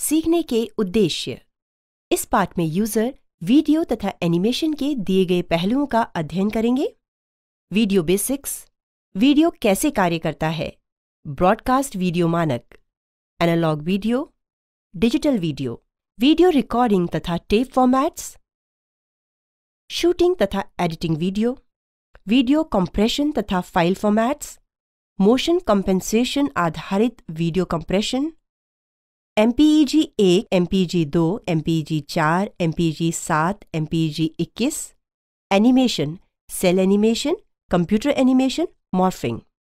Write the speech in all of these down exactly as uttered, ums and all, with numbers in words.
सीखने के उद्देश्य। इस पाठ में यूजर वीडियो तथा एनिमेशन के दिए गए पहलुओं का अध्ययन करेंगे। वीडियो बेसिक्स, वीडियो कैसे कार्य करता है, ब्रॉडकास्ट वीडियो मानक, analogue video, digital video, video recording तथा टेप फॉर्मेट्स, शूटिंग तथा एडिटिंग वीडियो, वीडियो कंप्रेशन तथा फाइल फॉर्मेट्स, मोशन कंपेंसेशन आधारित video compression, M P E G एक, एम पी ई जी दो, एम पी ई जी चार, M P E जी सात, M P E G इक्कीस, animation, cel animation, computer animation, morphing.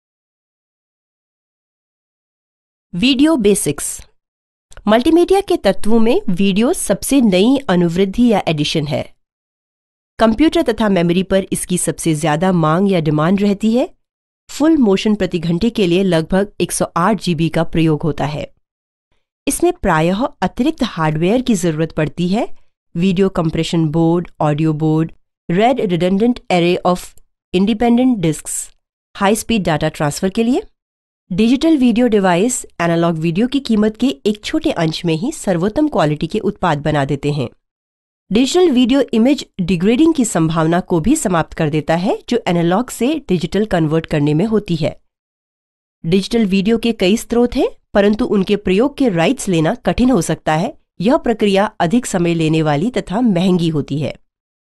Video basics. Multimedia के तत्वों में video सबसे नई अनुवृद्धि या एडिशन है। कंप्यूटर तथा मेमोरी पर इसकी सबसे ज्यादा मांग या डिमांड रहती है। फुल मोशन प्रति घंटे के लिए लगभग एक सौ आठ जीबी का प्रयोग होता है। इसमें प्रायः अतिरिक्त हार्डवेयर की जरूरत पड़ती है। Video compression board, audio board, RAID redundant array of independent disks, high speed data transfer के लिए। Digital video device analogue video की कीमत के एक छोटे अंश में ही सर्वोत्तम क्वालिटी के उत्पाद बना देते हैं। डिजिटल वीडियो इमेज डिग्रेडिंग की संभावना को भी समाप्त कर देता है, जो एनालॉग से डिजिटल कन्वर्ट करने में होती है। डिजिटल वीडियो के कई स्रोत हैं, परंतु उनके प्रयोग के राइट्स लेना कठिन हो सकता है। यह प्रक्रिया अधिक समय लेने वाली तथा महंगी होती है।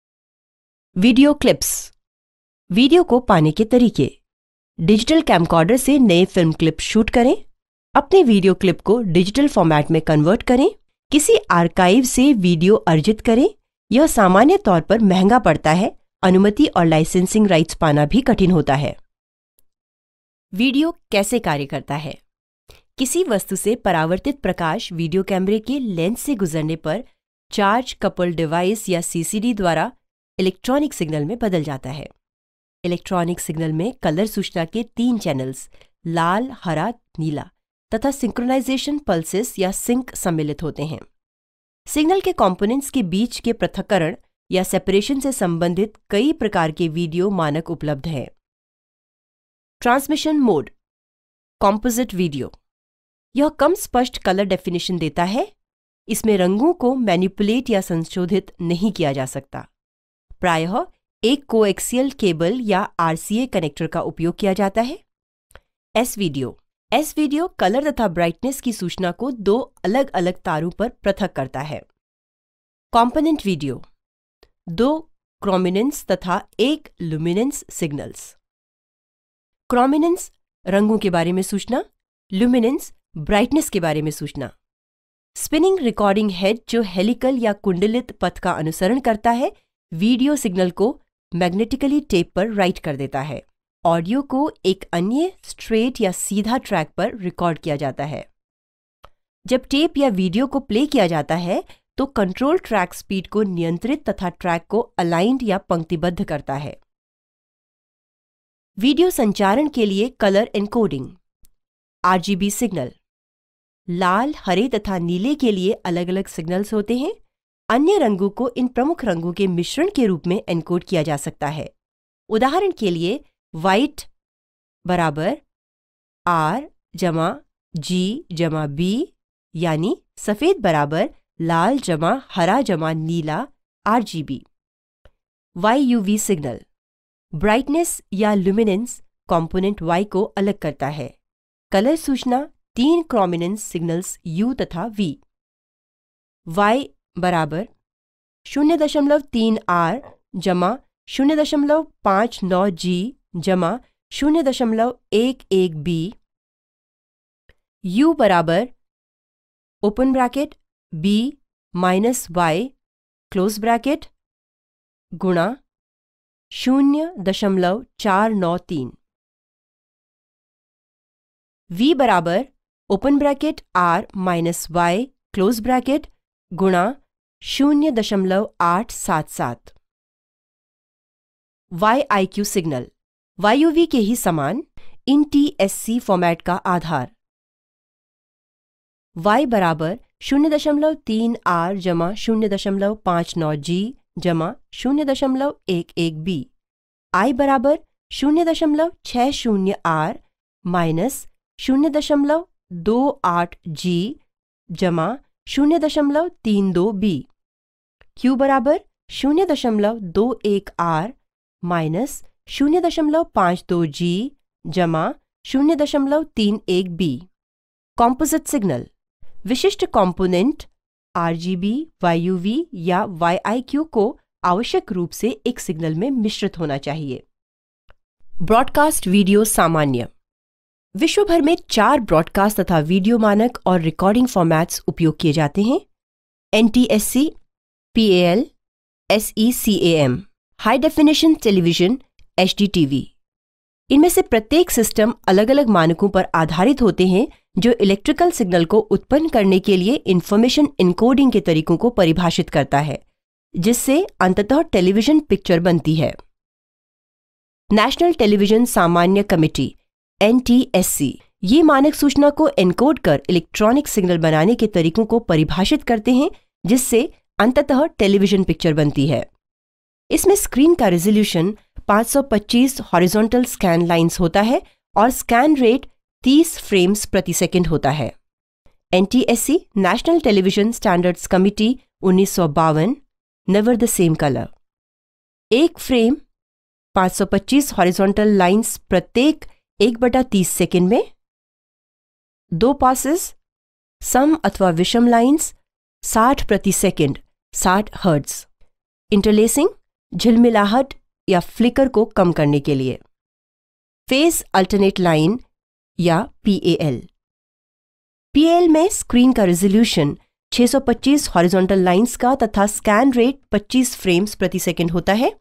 Video clips. वीडियो को पाने के तरीके। डिजिटल कैमकॉर्डर से नए फिल्म क्लिप शूट करें। अपने वीडियो क्लिप को डिजिटल फॉर्मेट में कन्वर्ट करें। किसी आर्काइव से वीडियो अर्जित करें। यह सामान्य तौर पर महंगा पड़ता है। अनुमति और लाइसेंसिंग राइट्स पाना भी कठिन होता है। वीडियो कैसे कार्य करता है? किसी वस्तु से परावर्तित प्रकाश वीडियो कैमरे के लेंस से गुजरने पर चार्ज कपल्ड डिवाइस या सी सी डी द्वारा इलेक्ट्रॉनिक सिग्नल में बदल जाता है। इलेक्ट्रॉनिक सिग्नल में कलर सूचना के तीन चैनल्स लाल, हरा, नीला तथा सिंक्रोनाइजेशन पल्सेस या सिंक सम्मिलित होते हैं। सिग्नल के कंपोनेंट्स के बीच के पृथक्करण या सेपरेशन से संबंधित कई प्रकार के वीडियो मानक उपलब्ध हैं। Transmission mode. Composite video. यह कम स्पष्ट कलर डेफिनेशन देता है। इसमें रंगों को मैनिपुलेट या संशोधित नहीं किया जा सकता। प्रायः एक कोएक्सियल केबल या आर सी ए कनेक्टर का उपयोग किया जाता है। S video. S video colour तथा ब्राइटनेस की सूचना को दो अलग अलग तारों पर पृथक करता है। Component video. दो क्रोमिनेंस तथा एक लुमिनेंस सिग्नल्स। क्रोमिनेंस रंगों के बारे में सूचना, लुमिनेंस ब्राइटनेस के बारे में सूचना। स्पिनिंग रिकॉर्डिंग हेड जो हेलिकल या कुंडलित पथ का अनुसरण करता है, वीडियो सिग्नल को मैग्नेटिकली टेप पर राइट कर देता है। ऑडियो को एक अन्य स्ट्रेट या सीधा ट्रैक पर रिकॉर्ड किया जाता है। जब टेप या वीडियो को प्ले किया जाता है तो कंट्रोल ट्रैक स्पीड को नियंत्रित तथा ट्रैक को अलाइंड या पंक्तिबद्ध करता है। वीडियो संचारण के लिए colour encoding. R G B signal. लाल, हरे तथा नीले के लिए अलग अलग सिग्नल्स होते हैं। अन्य रंगों को इन प्रमुख रंगों के मिश्रण के रूप में एनकोड किया जा सकता है। उदाहरण के लिए वाइट बराबर आर जमा जी जमा बी, यानी सफेद बराबर लाल जमा हरा जमा नीला R G B. Y U V signal. Brightness या लुमिनेंस कंपोनेंट वाई को अलग करता है। कलर सूचना तीन क्रोमिनेंस सिग्नल्स यू तथा वी। वाई बराबर शून्य दशमलव तीन आर जमा शून्य दशमलव पाँच नौ जी जमा शून्य दशमलव एक एक बी। यू बराबर open bracket B minus Y close bracket गुणा शून्य दशमलव चार नौ तीन। वी बराबर open bracket R minus Y close bracket गुणा शून्य दशमलव आठ सात सात। Y I Q signal Y U V के ही समान N T S C format का आधार। y बराबर शून्य दशमलव तीन आर जमा शून्य दशमलव पाँच नौ जी जमा शून्य दशमलव एक एक बी। आई बराबर शून्य दशमलव छः शून्य आर माइनस शून्य दशमलव दो आठ जी जमा शून्य दशमलव तीन दो बी, Q बराबर शून्य दशमलव दो एक आर माइनस शून्य दशमलव पाँच दो जी जमा शून्य दशमलव तीन एक बी। कॉम्पोजिट सिग्नल विशिष्ट कॉम्पोनेंट आरजीबी, वाईयूवी या वाईआईक्यू को आवश्यक रूप से एक सिग्नल में मिश्रित होना चाहिए। ब्रॉडकास्ट वीडियो सामान्य विश्व भर में चार ब्रॉडकास्ट तथा वीडियो मानक और रिकॉर्डिंग फॉर्मेट्स उपयोग किए जाते हैं। N T S C, P A L, S E C A M, high definition television, H D T V. इनमें से प्रत्येक सिस्टम अलग अलग मानकों पर आधारित होते हैं जो इलेक्ट्रिकल सिग्नल को उत्पन्न करने के लिए इंफॉर्मेशन इनकोडिंग के तरीकों को परिभाषित करता है, जिससे अंततः टेलीविजन पिक्चर बनती है। नेशनल टेलीविजन सामान्य committee N T S C ये मानक सूचना को एनकोड कर इलेक्ट्रॉनिक सिग्नल बनाने के तरीकों को परिभाषित करते हैं, जिससे अंततः टेलीविजन पिक्चर बनती है। इसमें स्क्रीन का रेजोल्यूशन पाँच सौ पच्चीस हॉरिजॉन्टल स्कैन लाइंस होता है और स्कैन रेट तीस फ्रेम्स प्रति सेकंड होता है। N T S C national television standards committee उन्नीस सौ बावन, नेवर द सेम कलर। एक फ्रेम पाँच सौ पच्चीस हॉरिजॉन्टल लाइंस प्रत्येक एक बटा तीस सेकेंड में, दो पासेस सम अथवा विषम लाइंस साठ प्रति सेकेंड साठ हर्ट्ज। इंटरलेसिंग झिलमिलाहट या फ्लिकर को कम करने के लिए। फेज अल्टरनेट लाइन या P A L. P A L में स्क्रीन का रेजोल्यूशन छह सौ पच्चीस हॉरिजॉन्टल लाइंस का तथा स्कैन रेट पच्चीस फ्रेम्स प्रति सेकेंड होता है।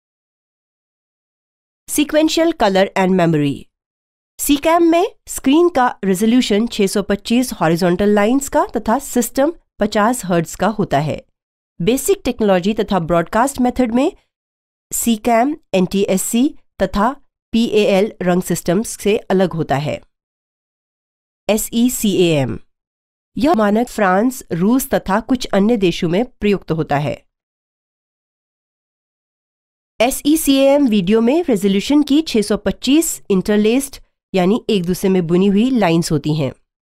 Sequential colour and memory. SECAM में स्क्रीन का रेजोल्यूशन छह सौ पच्चीस हॉरिजॉन्टल लाइंस का तथा सिस्टम पचास हर्ट्ज का होता है। बेसिक टेक्नोलॉजी तथा ब्रॉडकास्ट मेथड में SECAM, N T S C तथा पी ए एल रंग सिस्टम्स से अलग होता है। S E C A M यह मानक फ्रांस, रूस तथा कुछ अन्य देशों में प्रयुक्त होता है। S E C A M video में रेजोल्यूशन की छह सौ पच्चीस इंटरलेस्ड यानी एक दूसरे में बुनी हुई लाइंस होती हैं।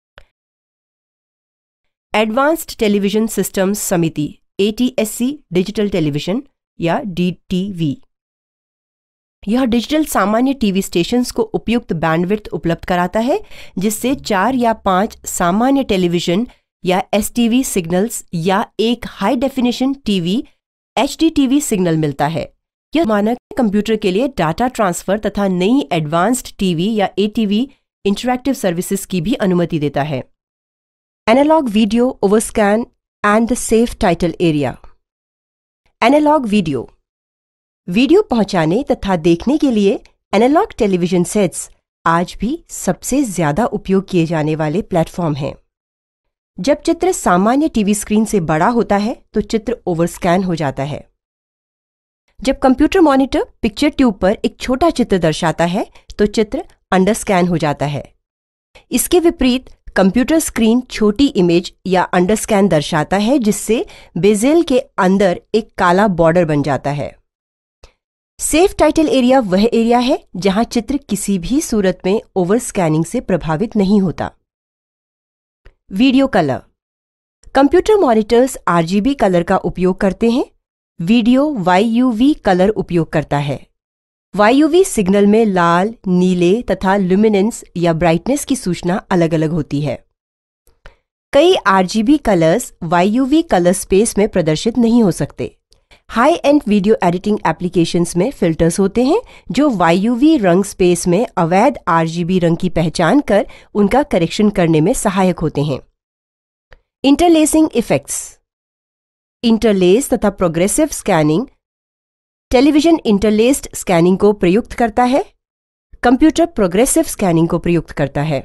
एडवांस्ड टेलीविजन सिस्टम्स समिति A T S C digital television या डी टी वी यह डिजिटल सामान्य टीवी स्टेशंस को उपयुक्त बैंडविड्थ उपलब्ध कराता है, जिससे चार या पांच सामान्य टेलीविजन या एस टी वी सिग्नल्स या एक high definition TV H D T V signal मिलता है। यह मानक कंप्यूटर के लिए डाटा ट्रांसफर तथा नई एडवांस्ड टीवी या A T V interactive services की भी अनुमति देता है। Analogue video overscan and the safe title area. Analogue video video पहुंचाने तथा देखने के लिए एनालॉग टेलीविजन सेट्स आज भी सबसे ज्यादा उपयोग किए जाने वाले प्लेटफॉर्म हैं। जब चित्र सामान्य टीवी स्क्रीन से बड़ा होता है तो चित्र ओवरस्कैन हो जाता है। जब कंप्यूटर मॉनिटर पिक्चर ट्यूब पर एक छोटा चित्र दर्शाता है तो चित्र अंडरस्कैन हो जाता है। इसके विपरीत कंप्यूटर स्क्रीन छोटी इमेज या अंडरस्कैन दर्शाता है, जिससे बेजेल के अंदर एक काला बॉर्डर बन जाता है। सेफ टाइटल एरिया वह एरिया है जहां चित्र किसी भी सूरत में ओवरस्कैनिंग से प्रभावित नहीं होता। Video colour. Computer monitors RGB colour का उपयोग करते हैं। वीडियो वाईयूवी कलर उपयोग करता है। वाईयूवी सिग्नल में लाल, नीले तथा ल्यूमिनेंस या ब्राइटनेस की सूचना अलग अलग होती है। कई RGB colours YUV colour space में प्रदर्शित नहीं हो सकते। High end video editing applications में फिल्टर्स होते हैं जो वाईयूवी रंग स्पेस में अवैध आरजीबी रंग की पहचान कर उनका करेक्शन करने में सहायक होते हैं। Interlacing effects. इंटरलेस तथा progressive scanning television interlaced scanning को प्रयुक्त करता है। कंप्यूटर प्रोग्रेसिव स्कैनिंग को प्रयुक्त करता है।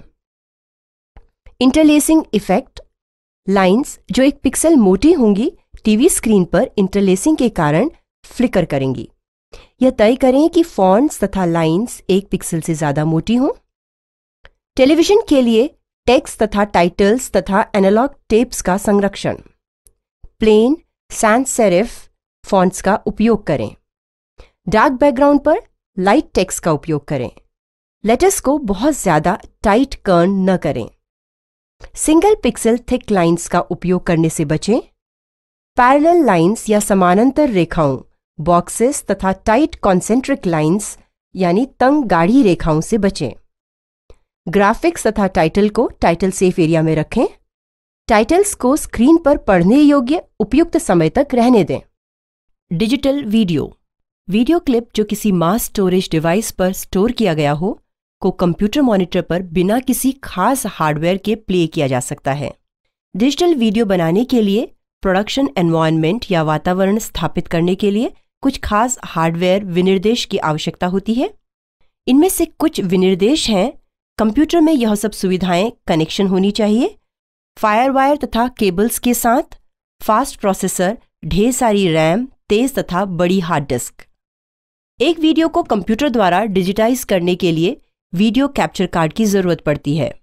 इंटरलेसिंग इफेक्ट लाइंस जो एक पिक्सल मोटी होंगी टीवी स्क्रीन पर इंटरलेसिंग के कारण फ्लिकर करेंगी। यह तय करें कि फॉन्ट्स तथा लाइंस एक पिक्सल से ज्यादा मोटी हों। टेलीविजन के लिए टेक्स्ट तथा टाइटल्स तथा एनालॉग टेप्स का संरक्षण। प्लेन सैंस सेरिफ फॉन्ट्स का उपयोग करें। डार्क बैकग्राउंड पर लाइट टेक्स्ट का उपयोग करें। लेटर्स को बहुत ज्यादा टाइट कर्न न करें। सिंगल पिक्सल थिक लाइंस का उपयोग करने से बचें। पैरेलल लाइंस या समानांतर रेखाओं, बॉक्सेस तथा टाइट कॉन्सेंट्रिक लाइंस यानी तंग गाढ़ी रेखाओं से बचें। ग्राफिक्स तथा टाइटल को टाइटल सेफ एरिया में रखें। टाइटल्स को स्क्रीन पर पढ़ने योग्य उपयुक्त समय तक रहने दें। डिजिटल वीडियो वीडियो क्लिप जो किसी मास स्टोरेज डिवाइस पर स्टोर किया गया हो को कंप्यूटर मॉनिटर पर बिना किसी खास हार्डवेयर के प्ले किया जा सकता है। डिजिटल वीडियो बनाने के लिए प्रोडक्शन एनवायरनमेंट या वातावरण स्थापित करने के लिए कुछ खास हार्डवेयर विनिर्देश की आवश्यकता होती है। इनमें से कुछ विनिर्देश हैं: कंप्यूटर में यह सब सुविधाएं कनेक्शन होनी चाहिए, फायरवायर तथा केबल्स के साथ, फास्ट प्रोसेसर, ढेर सारी रैम, तेज तथा बड़ी हार्ड डिस्क। एक वीडियो को कंप्यूटर द्वारा डिजिटाइज करने के लिए वीडियो कैप्चर कार्ड की जरूरत पड़ती है।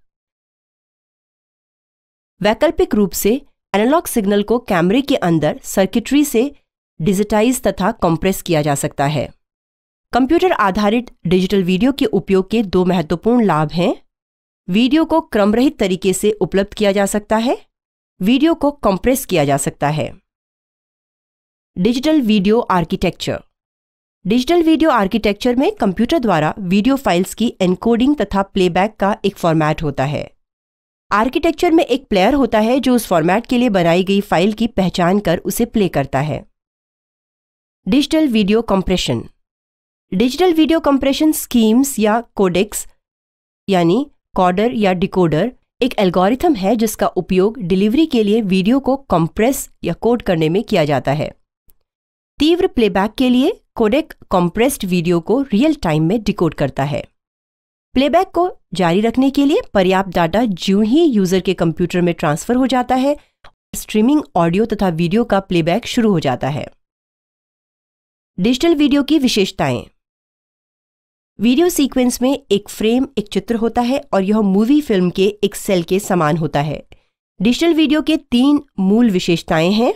वैकल्पिक रूप से एनालॉग सिग्नल को कैमरे के अंदर सर्किटरी से डिजिटाइज तथा कंप्रेस किया जा सकता है। कंप्यूटर आधारित डिजिटल वीडियो के उपयोग के दो महत्वपूर्ण लाभ हैं। वीडियो को क्रमरहित तरीके से उपलब्ध किया जा सकता है। वीडियो को कंप्रेस किया जा सकता है। Digital video architecture digital video architecture में कंप्यूटर द्वारा वीडियो फाइल्स की एन्कोडिंग तथा प्लेबैक का एक फॉर्मेट होता है। आर्किटेक्चर में एक प्लेयर होता है जो उस फॉर्मेट के लिए बनाई गई फाइल की पहचान कर उसे प्ले करता है। Digital video compression digital video compression schemes या कोडेक्स यानी कॉडर या डिकोडर एक एल्गोरिथम है जिसका उपयोग डिलीवरी के लिए वीडियो को कंप्रेस या कोड करने में किया जाता है। तीव्र प्लेबैक के लिए कोडेक कंप्रेस्ड वीडियो को रियल टाइम में डिकोड करता है। प्लेबैक को जारी रखने के लिए पर्याप्त डाटा ज्यों ही यूजर के कंप्यूटर में ट्रांसफर हो जाता है, स्ट्रीमिंग ऑडियो तथा वीडियो का प्लेबैक शुरू हो जाता है। डिजिटल वीडियो की विशेषताएं। वीडियो सीक्वेंस में एक फ्रेम एक चित्र होता है और यह मूवी फिल्म के एक सेल के समान होता है। डिजिटल वीडियो के तीन मूल विशेषताएं हैं: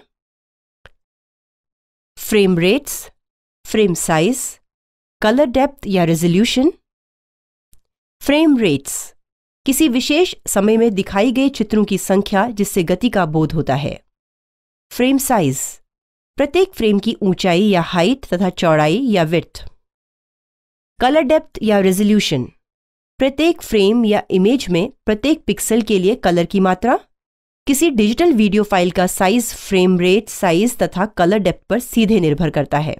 frame rates, frame size, colour depth या रेजोल्यूशन। फ्रेम रेट्स किसी विशेष समय में दिखाई गए चित्रों की संख्या जिससे गति का बोध होता है। फ्रेम साइज प्रत्येक फ्रेम की ऊंचाई या हाइट तथा चौड़ाई या विड्थ। कलर डेप्थ या रेजोल्यूशन प्रत्येक फ्रेम या इमेज में प्रत्येक पिक्सल के लिए कलर की मात्रा। किसी डिजिटल वीडियो फाइल का साइज फ्रेम रेट, साइज तथा कलर डेप्थ पर सीधे निर्भर करता है।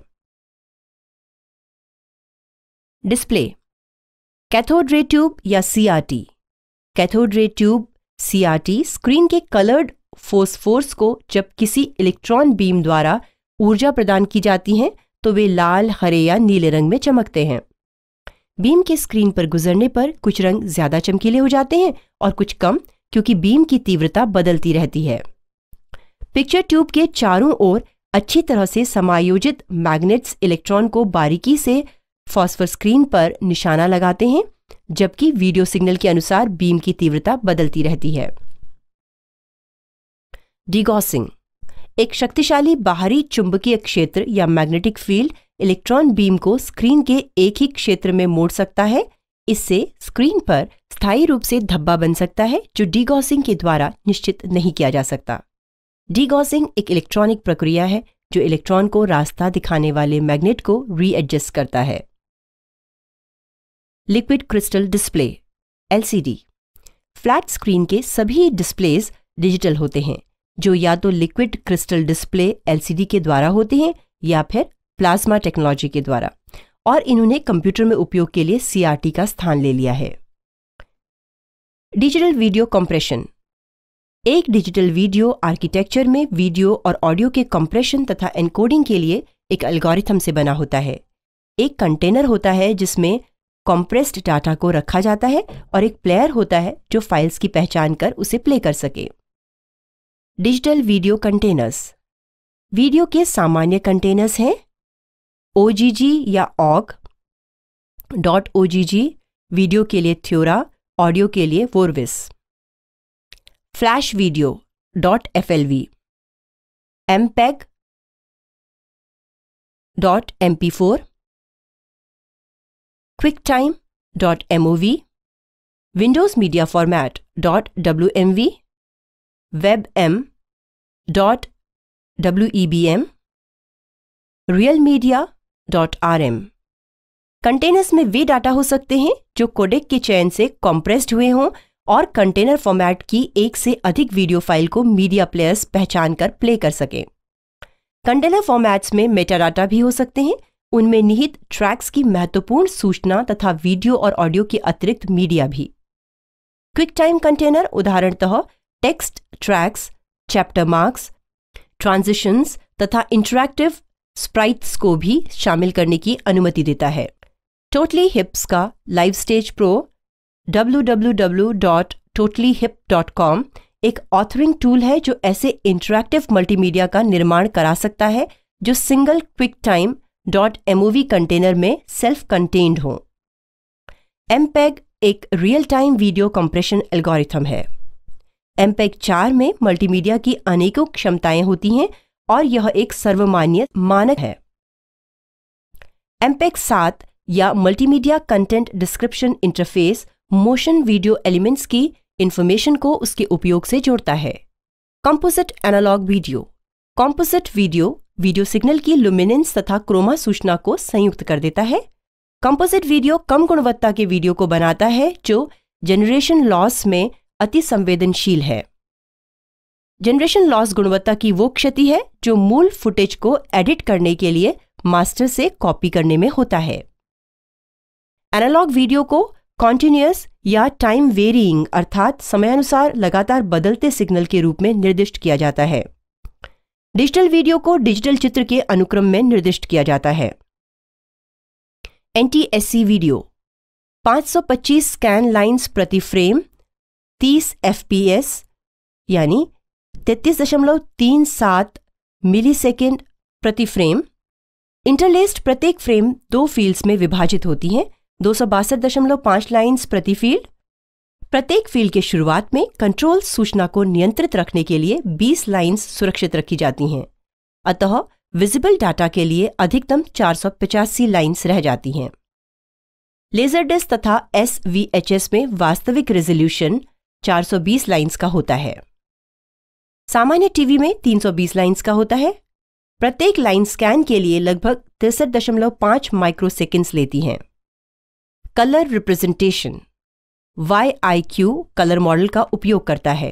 डिस्प्ले कैथोड रे ट्यूब या CRT. Cathode ray tube CRT screen के कलर्ड फोस्फोर्स को जब किसी इलेक्ट्रॉन बीम द्वारा ऊर्जा प्रदान की जाती हैं तो वे लाल, हरे या नीले रंग में चमकते हैं। बीम के स्क्रीन पर गुजरने पर कुछ रंग ज्यादा चमकीले हो जाते हैं और कुछ कम, क्योंकि बीम की तीव्रता बदलती रहती है। पिक्चर ट्यूब के चारों ओर अच्छी तरह से समायोजित मैग्नेट्स इलेक्ट्रॉन को बारीकी से फॉस्फर स्क्रीन पर निशाना लगाते हैं, जबकि वीडियो सिग्नल के अनुसार बीम की तीव्रता बदलती रहती है। डिगॉसिंग एक शक्तिशाली बाहरी चुंबकीय क्षेत्र या मैग्नेटिक फील्ड इलेक्ट्रॉन बीम को स्क्रीन के एक ही क्षेत्र में मोड़ सकता है। इससे स्क्रीन पर स्थायी रूप से धब्बा बन सकता है जो डिगॉसिंग के द्वारा निश्चित नहीं किया जा सकता। डिगॉसिंग एक इलेक्ट्रॉनिक प्रक्रिया है जो इलेक्ट्रॉन को रास्ता दिखाने वाले मैग्नेट को रीएडजस्ट करता है। Liquid crystal display LCD flat screen के सभी डिस्प्लेज डिजिटल होते हैं, जो या तो लिक्विड क्रिस्टल डिस्प्ले एलसीडी के द्वारा होते हैं या फिर प्लाज्मा टेक्नोलॉजी के द्वारा, और इन्होंने कंप्यूटर में उपयोग के लिए सीआरटी का स्थान ले लिया है। डिजिटल वीडियो कंप्रेशन एक डिजिटल वीडियो आर्किटेक्चर में वीडियो और ऑडियो के कंप्रेशन तथा एन्कोडिंग के लिए एक एल्गोरिथम से बना होता है। एक कंटेनर होता है जिसमें कंप्रेस्ड डाटा को रखा जाता है और एक प्लेयर होता है जो फाइल्स की पहचान कर उसे प्ले कर सके। डिजिटल वीडियो कंटेनर्स वीडियो के सामान्य कंटेनर्स हैं ओजीजी या ऑग, डॉट ओजीजी वीडियो के लिए थ्योरा, ऑडियो के लिए Vorbis. Flash video dot FLV, MPEG dot MP four, QuickTime dot MOV, Windows media format dot W M V, WebM dot W E B M, RealMedia dot R M. Containers में वे data हो सकते हैं जो codec के चयन से compressed हुए हों और कंटेनर फॉर्मेट की एक से अधिक वीडियो फाइल को मीडिया प्लेयर्स पहचान कर प्ले कर सकें। कंटेनर फॉर्मेट्स में मेटा डाटा भी हो सकते हैं, उनमें निहित ट्रैक्स की महत्वपूर्ण सूचना तथा वीडियो और ऑडियो के अतिरिक्त मीडिया भी। क्विक टाइम कंटेनर उदाहरणतः text tracks, chapter marks, transitions तथा इंटरैक्टिव स्प्राइट्स को भी शामिल करने की अनुमति देता है। टोटली हिप्स का live stage pro W W W dot totally hip dot com एक ऑथरिंग टूल है जो ऐसे इंटरैक्टिव मल्टीमीडिया का निर्माण करा सकता है जो single QuickTime dot MOV container में सेल्फ कंटेन्ड हो। एमपेग एक real time video compression algorithm है। एमपेग चार में मल्टीमीडिया की अनेकों क्षमताएं होती हैं और यह एक सर्वमान्य मानक है। एमपेग सात या multimedia content description interface motion video elements की इंफॉर्मेशन को उसके उपयोग से जोड़ता है। Composite analogue video. Composite video video signal की लुमिनेंस तथा क्रोमा सूचना को संयुक्त कर देता है। कंपोजिट वीडियो कम गुणवत्ता के वीडियो को बनाता है जो जनरेशन लॉस में अति संवेदनशील है। जनरेशन लॉस गुणवत्ता की वो क्षति है जो मूल फुटेज को एडिट करने के लिए मास्टर से कॉपी करने में होता है। एनालॉग वीडियो को कॉन्टिन्यूअस या टाइम वेरिइंग अर्थात समयानुसार लगातार बदलते सिग्नल के रूप में निर्दिष्ट किया जाता है। डिजिटल वीडियो को डिजिटल चित्र के अनुक्रम में निर्दिष्ट किया जाता है। N T S C video पाँच सौ पच्चीस स्कैन लाइन्स प्रति फ्रेम, तीस एफ पी एस यानी तैंतीस दशमलव तीन सात मिलीसेकेंड प्रति फ्रेम। इंटरलेस्ड प्रत्येक फ्रेम दो फील्ड्स में विभाजित होती हैं, दो सौ बासठ दशमलव पाँच लाइन्स प्रति फील्ड। प्रत्येक फील्ड के शुरुआत में कंट्रोल सूचना को नियंत्रित रखने के लिए बीस लाइन्स सुरक्षित रखी जाती हैं, अतः विजिबल डाटा के लिए अधिकतम चार सौ पचासी लाइन्स रह जाती हैं। लेजरडिस्क तथा एस वी एच एस में वास्तविक रेजोल्यूशन चार सौ बीस लाइन्स का होता है। सामान्य टीवी में तीन सौ बीस लाइन्स का होता है। प्रत्येक लाइन स्कैन के लिए लगभग तिरसठ दशमलव पाँच माइक्रोसेकेंड्स लेती हैं। Colour representation Y I Q colour model का उपयोग करता है।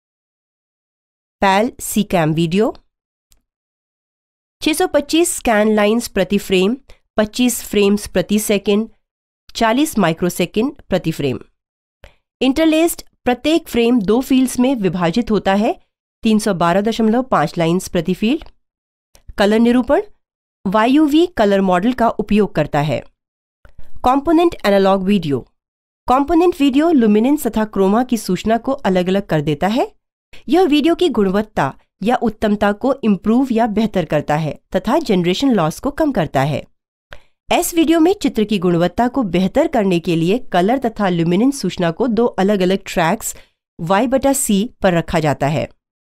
पैल सी कैम वीडियो छह सौ पच्चीस स्कैन लाइन्स प्रति फ्रेम, पच्चीस फ्रेम्स प्रति सेकंड, चालीस माइक्रोसेकंड प्रति फ्रेम। इंटरलेस्ड प्रत्येक फ्रेम दो फील्ड्स में विभाजित होता है, तीन सौ बारह दशमलव पाँच लाइन्स प्रति फील्ड। कलर निरूपण Y U V colour model का उपयोग करता है। Component analogue video component video luminance तथा क्रोमा की सूचना को अलग अलग कर देता है। यह वीडियो की गुणवत्ता या उत्तमता को इम्प्रूव या बेहतर करता है तथा जनरेशन लॉस को कम करता है। एस वीडियो में चित्र की गुणवत्ता को बेहतर करने के लिए कलर तथा लुमिनेंस सूचना को दो अलग अलग ट्रैक्स वाई बटा सी पर रखा जाता है।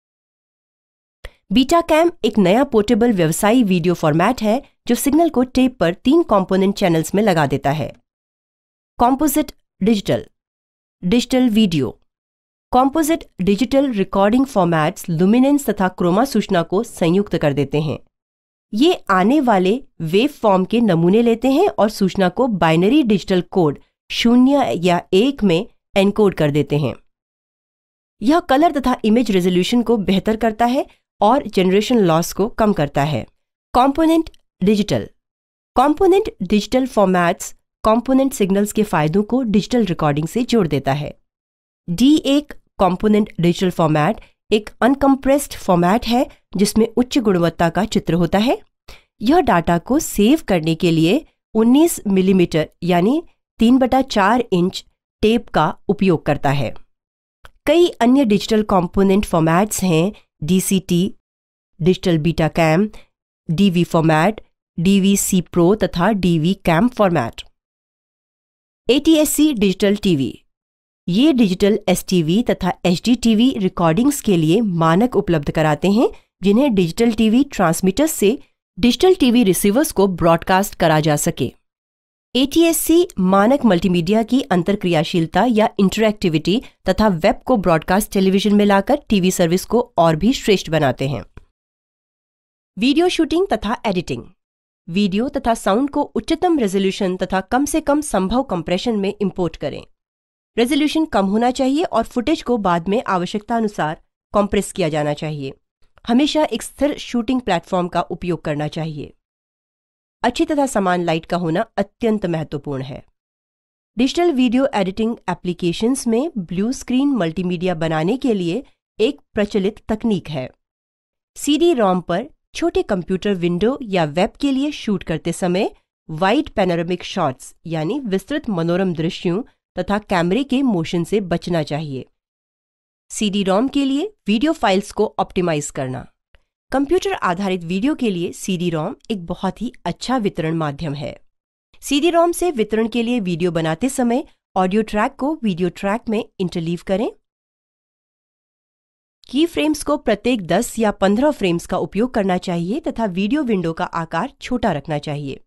बीटा कैम एक नया पोर्टेबल व्यवसायी वीडियो फॉर्मेट है जो सिग्नल को टेप पर तीन कंपोनेंट चैनल्स में लगा देता है। Composite digital digital video composite digital recording formats luminance तथा क्रोमा सूचना को संयुक्त कर देते हैं। ये आने वाले वेव फॉर्म के नमूने लेते हैं और सूचना को बाइनरी डिजिटल कोड शून्य या एक में एनकोड कर देते हैं। यह कलर तथा इमेज रेजोल्यूशन को बेहतर करता है और जनरेशन लॉस को कम करता है। Component digital component digital formats component signals के फायदों को डिजिटल रिकॉर्डिंग से जोड़ देता है। डी एक कंपोनेंट डिजिटल फॉर्मेट एक अनकम्प्रेस्ड फॉर्मेट है जिसमें उच्च गुणवत्ता का चित्र होता है। यह डाटा को सेव करने के लिए उन्नीस मिलीमीटर यानी तीन बटा चार इंच टेप का उपयोग करता है। कई अन्य डिजिटल कंपोनेंट फॉर्मेट्स हैं D C T, digital Betacam, D V format, D V C pro तथा D V cam format. A T S C digital TV ये डिजिटल एस टी वी तथा H D T V recordings के लिए मानक उपलब्ध कराते हैं जिन्हें डिजिटल टीवी ट्रांसमीटर्स से डिजिटल टीवी रिसीवर्स को ब्रॉडकास्ट करा जा सके। ए टी एस सी मानक मल्टीमीडिया की अंतरक्रियाशीलता या इंटरएक्टिविटी तथा वेब को ब्रॉडकास्ट टेलीविजन में लाकर टीवी सर्विस को और भी श्रेष्ठ बनाते हैं। वीडियो शूटिंग तथा एडिटिंग। वीडियो तथा साउंड को उच्चतम रेजोल्यूशन तथा कम से कम संभव कंप्रेशन में इंपोर्ट करें। रेजोल्यूशन कम होना चाहिए और फुटेज को बाद में आवश्यकता अनुसार कंप्रेस किया जाना चाहिए। हमेशा एक स्थिर शूटिंग प्लेटफॉर्म का उपयोग करना चाहिए। अच्छी तथा समान लाइट का होना अत्यंत महत्वपूर्ण है। डिजिटल वीडियो एडिटिंग एप्लीकेशंस में ब्लू स्क्रीन मल्टीमीडिया बनाने के लिए एक प्रचलित तकनीक है। सी डी रोम पर छोटे कंप्यूटर विंडो या वेब के लिए शूट करते समय वाइड पैनोरामिक शॉट्स यानी विस्तृत मनोरम दृश्यों तथा कैमरे के मोशन से बचना चाहिए। सी डी रोम के लिए वीडियो फाइल्स को ऑप्टिमाइज करना। कंप्यूटर आधारित वीडियो के लिए सी डी रोम एक बहुत ही अच्छा वितरण माध्यम है। सी डी रोम से वितरण के लिए वीडियो बनाते समय ऑडियो ट्रैक को वीडियो ट्रैक में इंटरलीव करें। की फ्रेम्स को प्रत्येक दस या पंद्रह फ्रेम्स का उपयोग करना चाहिए तथा वीडियो विंडो का आकार छोटा रखना चाहिए।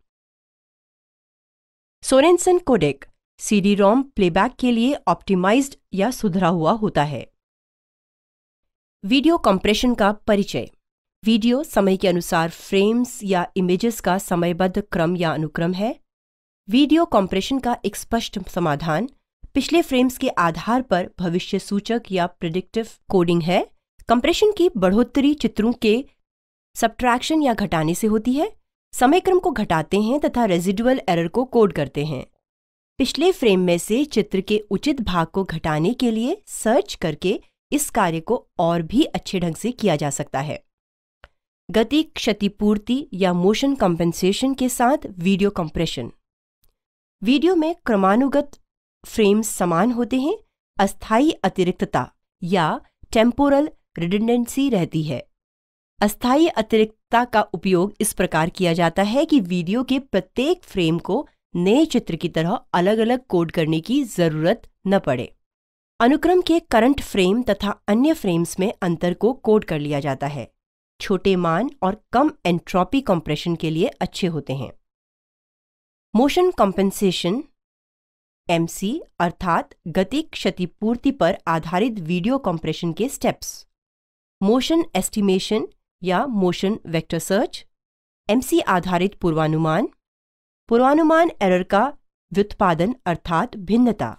Sorenson codec C D ROM playback के लिए ऑप्टिमाइज्ड या सुधरा हुआ होता है। वीडियो कंप्रेशन का परिचय। वीडियो समय के अनुसार फ्रेम्स या इमेजेस का समयबद्ध क्रम या अनुक्रम है। वीडियो कंप्रेशन का एक स्पष्ट समाधान पिछले फ्रेम्स के आधार पर भविष्य सूचक या प्रिडिक्टिव कोडिंग है। कंप्रेशन की बढ़ोतरी चित्रों के सबट्रैक्शन या घटाने से होती है। समय क्रम को घटाते हैं तथा रेजिडुअल एरर को कोड करते हैं। पिछले फ्रेम में से चित्र के उचित भाग को घटाने के लिए सर्च करके इस कार्य को और भी अच्छे ढंग से किया जा सकता है। गति क्षतिपूर्ति या मोशन कंपेंसेशन के साथ वीडियो कंप्रेशन। वीडियो में क्रमानुगत फ्रेम्स समान होते हैं। अस्थायी अतिरिक्तता या टेम्पोरल रिडंडेंसी रहती है। अस्थायी अतिरिक्तता का उपयोग इस प्रकार किया जाता है कि वीडियो के प्रत्येक फ्रेम को नए चित्र की तरह अलग अलग कोड करने की जरूरत न पड़े। अनुक्रम के करंट फ्रेम तथा अन्य फ्रेम्स में अंतर को कोड कर लिया जाता है। छोटे मान और कम एंट्रोपी कंप्रेशन के लिए अच्छे होते हैं। मोशन कंपेंसेशन एम सी अर्थात गति क्षतिपूर्ति पर आधारित वीडियो कंप्रेशन के स्टेप्स। मोशन एस्टिमेशन या motion vector search. M C आधारित पूर्वानुमान। पूर्वानुमान एरर का व्युत्पादन अर्थात भिन्नता।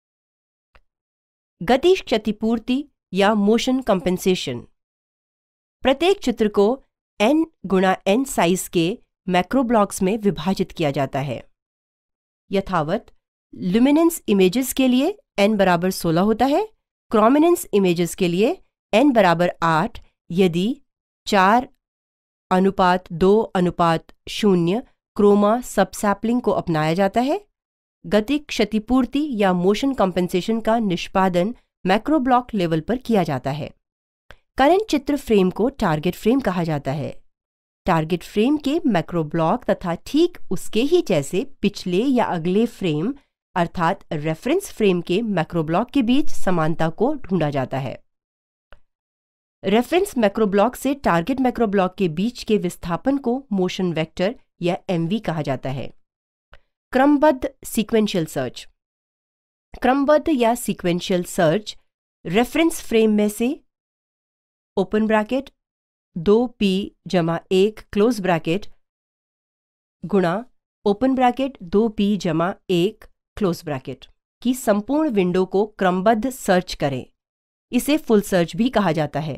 गति क्षतिपूर्ति या मोशन कंपेंसेशन। प्रत्येक चित्र को n गुणा n साइज के मैक्रो ब्लॉक्स में विभाजित किया जाता है। यथावत लुमिनेंस इमेजेस के लिए n बराबर सोलह होता है। क्रोमिनेंस इमेजेस के लिए n बराबर आठ यदि चार अनुपात दो अनुपात शून्य क्रोमा सबसैम्पलिंग को अपनाया जाता है। गति क्षतिपूर्ति या मोशन कंपेंसेशन का निष्पादन मैक्रो ब्लॉक लेवल पर किया जाता है। करंट चित्र फ्रेम को टारगेट फ्रेम कहा जाता है। टारगेट फ्रेम के मैक्रो ब्लॉक तथा ठीक उसके ही जैसे पिछले या अगले फ्रेम अर्थात रेफरेंस फ्रेम के मैक्रो ब्लॉक के बीच समानता को ढूंढा जाता है। रेफरेंस मैक्रो ब्लॉक से टारगेट मैक्रो ब्लॉक के बीच के विस्थापन को मोशन वेक्टर या एम वी कहा जाता है। क्रमबद्ध सीक्वेंशियल सर्च। क्रमबद्ध या सीक्वेंशियल सर्च रेफरेंस फ्रेम में से ओपन ब्रैकेट दो पी जमा एक क्लोज ब्रैकेट गुणा ओपन ब्रैकेट दो पी जमा एक क्लोज ब्रैकेट की संपूर्ण विंडो को क्रमबद्ध सर्च करें। इसे फुल सर्च भी कहा जाता है।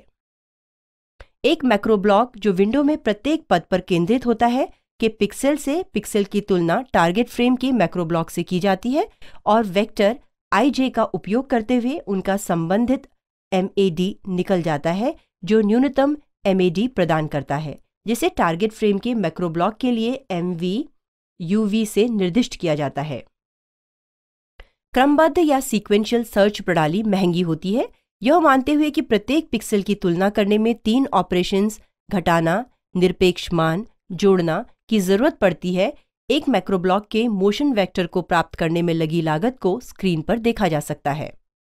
एक मैक्रो ब्लॉक जो विंडो में प्रत्येक पद पर केंद्रित होता है के पिक्सल से पिक्सल की तुलना टारगेट फ्रेम के मैक्रो ब्लॉक से की जाती है और वेक्टर आई जे का उपयोग करते हुए उनका संबंधित एम ए डी निकल जाता है जो न्यूनतम एम ए डी प्रदान करता है, जिसे टारगेट फ्रेम के मैक्रो ब्लॉक के लिए एम वी यू वी से निर्दिष्ट किया जाता है। क्रमबद्ध या सीक्वेंशियल सर्च प्रणाली महंगी होती है, यह मानते हुए कि प्रत्येक पिक्सल की तुलना करने में तीन ऑपरेशंस घटाना, निरपेक्ष मान, जोड़ना की जरूरत पड़ती है। एक मैक्रो ब्लॉक के मोशन वेक्टर को प्राप्त करने में लगी लागत को स्क्रीन पर देखा जा सकता है।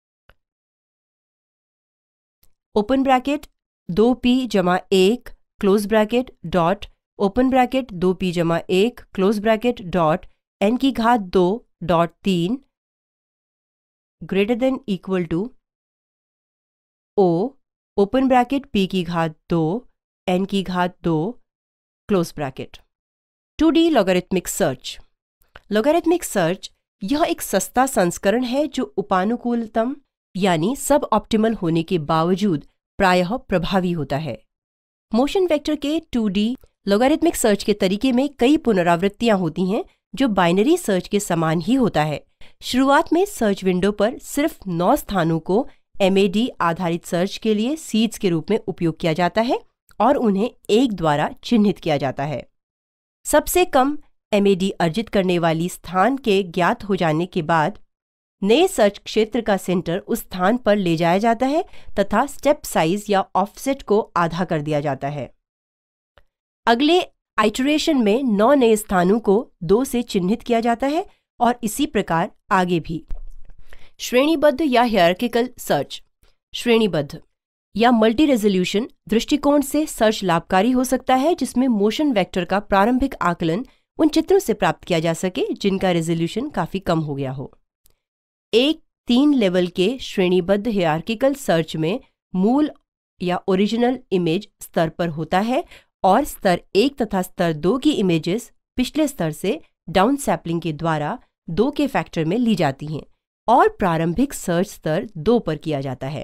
ओपन ब्रैकेट दो पी जमा एक close bracket dot open bracket दो पी जमा एक क्लोज ब्रैकेट डॉट एन की घात दो डॉट तीन greater than equal to O open bracket P की घात दो एन की घात दो close bracket. Two D logarithmic search. Logarithmic search यह एक सस्ता संस्करण है जो उपानुकूलतम यानी सब ऑप्टिमल होने के बावजूद प्रायः प्रभावी होता है। मोशन वेक्टर के टू डी लॉगरिथमिक सर्च के तरीके में कई पुनरावृत्तियां होती हैं जो बाइनरी सर्च के समान ही होता है। शुरुआत में सर्च विंडो पर सिर्फ नौ स्थानों को एम ए डी आधारित सर्च के लिए सीड्स के रूप में उपयोग किया जाता है और उन्हें एक द्वारा चिन्हित किया जाता है। सबसे कम एम ए डी अर्जित करने वाली स्थान के ज्ञात हो जाने के बाद नए सर्च क्षेत्र का सेंटर उस स्थान पर ले जाया जाता है तथा स्टेप साइज या ऑफसेट को आधा कर दिया जाता है। अगले आइटरेशन में नौ नए स्थानों को दो से चिन्हित किया जाता है और इसी प्रकार आगे भी। श्रेणीबद्ध या हायरार्किकल सर्च। श्रेणीबद्ध या मल्टी रेजोल्यूशन दृष्टिकोण से सर्च लाभकारी हो सकता है जिसमें मोशन वेक्टर का प्रारंभिक आकलन उन चित्रों से प्राप्त किया जा सके जिनका रेजोल्यूशन काफी कम हो गया हो। एक तीन लेवल के श्रेणीबद्ध हायरार्किकल सर्च में मूल या ओरिजिनल इमेज स्तर पर होता है और स्तर एक तथा स्तर दो की इमेजेस पिछले स्तर से डाउन सैम्पलिंग के द्वारा दो के फैक्टर में ली जाती हैं और प्रारंभिक सर्च स्तर दो पर किया जाता है।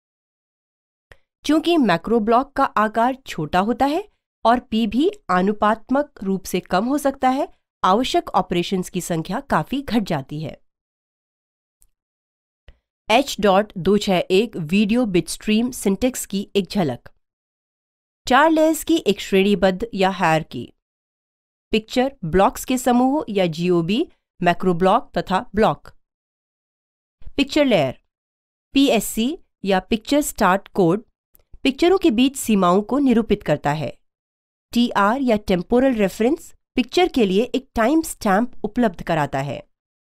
चूंकि मैक्रो ब्लॉक का आकार छोटा होता है और पी भी आनुपात्मक रूप से कम हो सकता है, आवश्यक ऑपरेशंस की संख्या काफी घट जाती है। एच डॉट दो छह एक वीडियो बिटस्ट्रीम सिंटेक्स की एक झलक। चार लेयर्स की एक श्रेणीबद्ध या हायरार्की। पिक्चर ब्लॉक्स के समूह या जीओबी, मैक्रो ब्लॉक तथा ब्लॉक। पिक्चर लेयर पीएससी या पिक्चर स्टार्ट कोड पिक्चरों के बीच सीमाओं को निरूपित करता है। टीआर या टेम्पोरल रेफरेंस पिक्चर के लिए एक टाइम स्टैम्प उपलब्ध कराता है।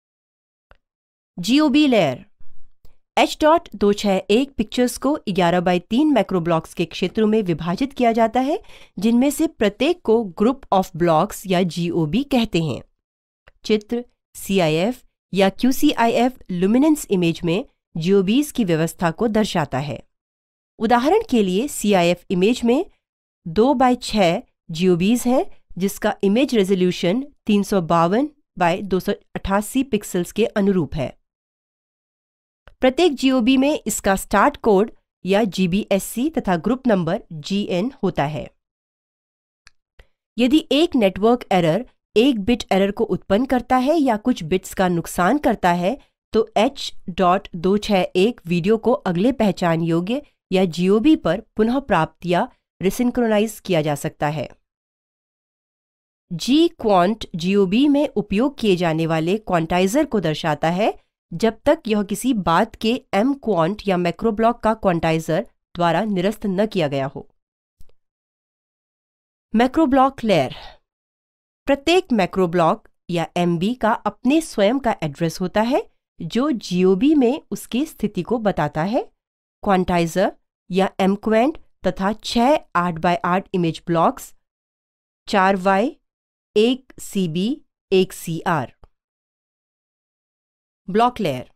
जीओबी लेयर एच डॉट दो छह एक पिक्चर्स को ग्यारह बाई तीन मैक्रोब्लॉक्स के क्षेत्रों में विभाजित किया जाता है जिनमें से प्रत्येक को ग्रुप ऑफ ब्लॉक्स या जीओबी कहते हैं। चित्र सीआईएफ या क्यूसीआईएफ लुमिनेंस इमेज में जीओबीज की व्यवस्था को दर्शाता है। उदाहरण के लिए सीआईएफ इमेज में दो बाई छह जीओबीज है जिसका इमेज रेजोल्यूशन तीन सौ बावन बाई दो सौ अठासी पिक्सल्स के अनुरूप है। प्रत्येक जीओबी में इसका स्टार्ट कोड या जीबीएससी तथा ग्रुप नंबर जीएन होता है। यदि एक नेटवर्क एरर एक बिट एरर को उत्पन्न करता है या कुछ बिट्स का नुकसान करता है तो एच डॉट दो छह एक वीडियो को अगले पहचान योग्य या जीओबी पर पुनः प्राप्त या रिसिंक्रोनाइज किया जा सकता है। जी क्वांट जीओबी में उपयोग किए जाने वाले क्वांटाइजर को दर्शाता है जब तक यह किसी बात के एम क्वांट या मैक्रोब्लॉक का क्वांटाइजर द्वारा निरस्त न किया गया हो। मैक्रोब्लॉक लेयर प्रत्येक मैक्रोब्लॉक या एमबी का अपने स्वयं का एड्रेस होता है जो जीओबी में उसकी स्थिति को बताता है। क्वांटाइजर या एमक्वेंट तथा छह आठ बाई आठ इमेज ब्लॉक्स, चार वाई, एक सीबी, एक सीआर। ब्लॉक लेयर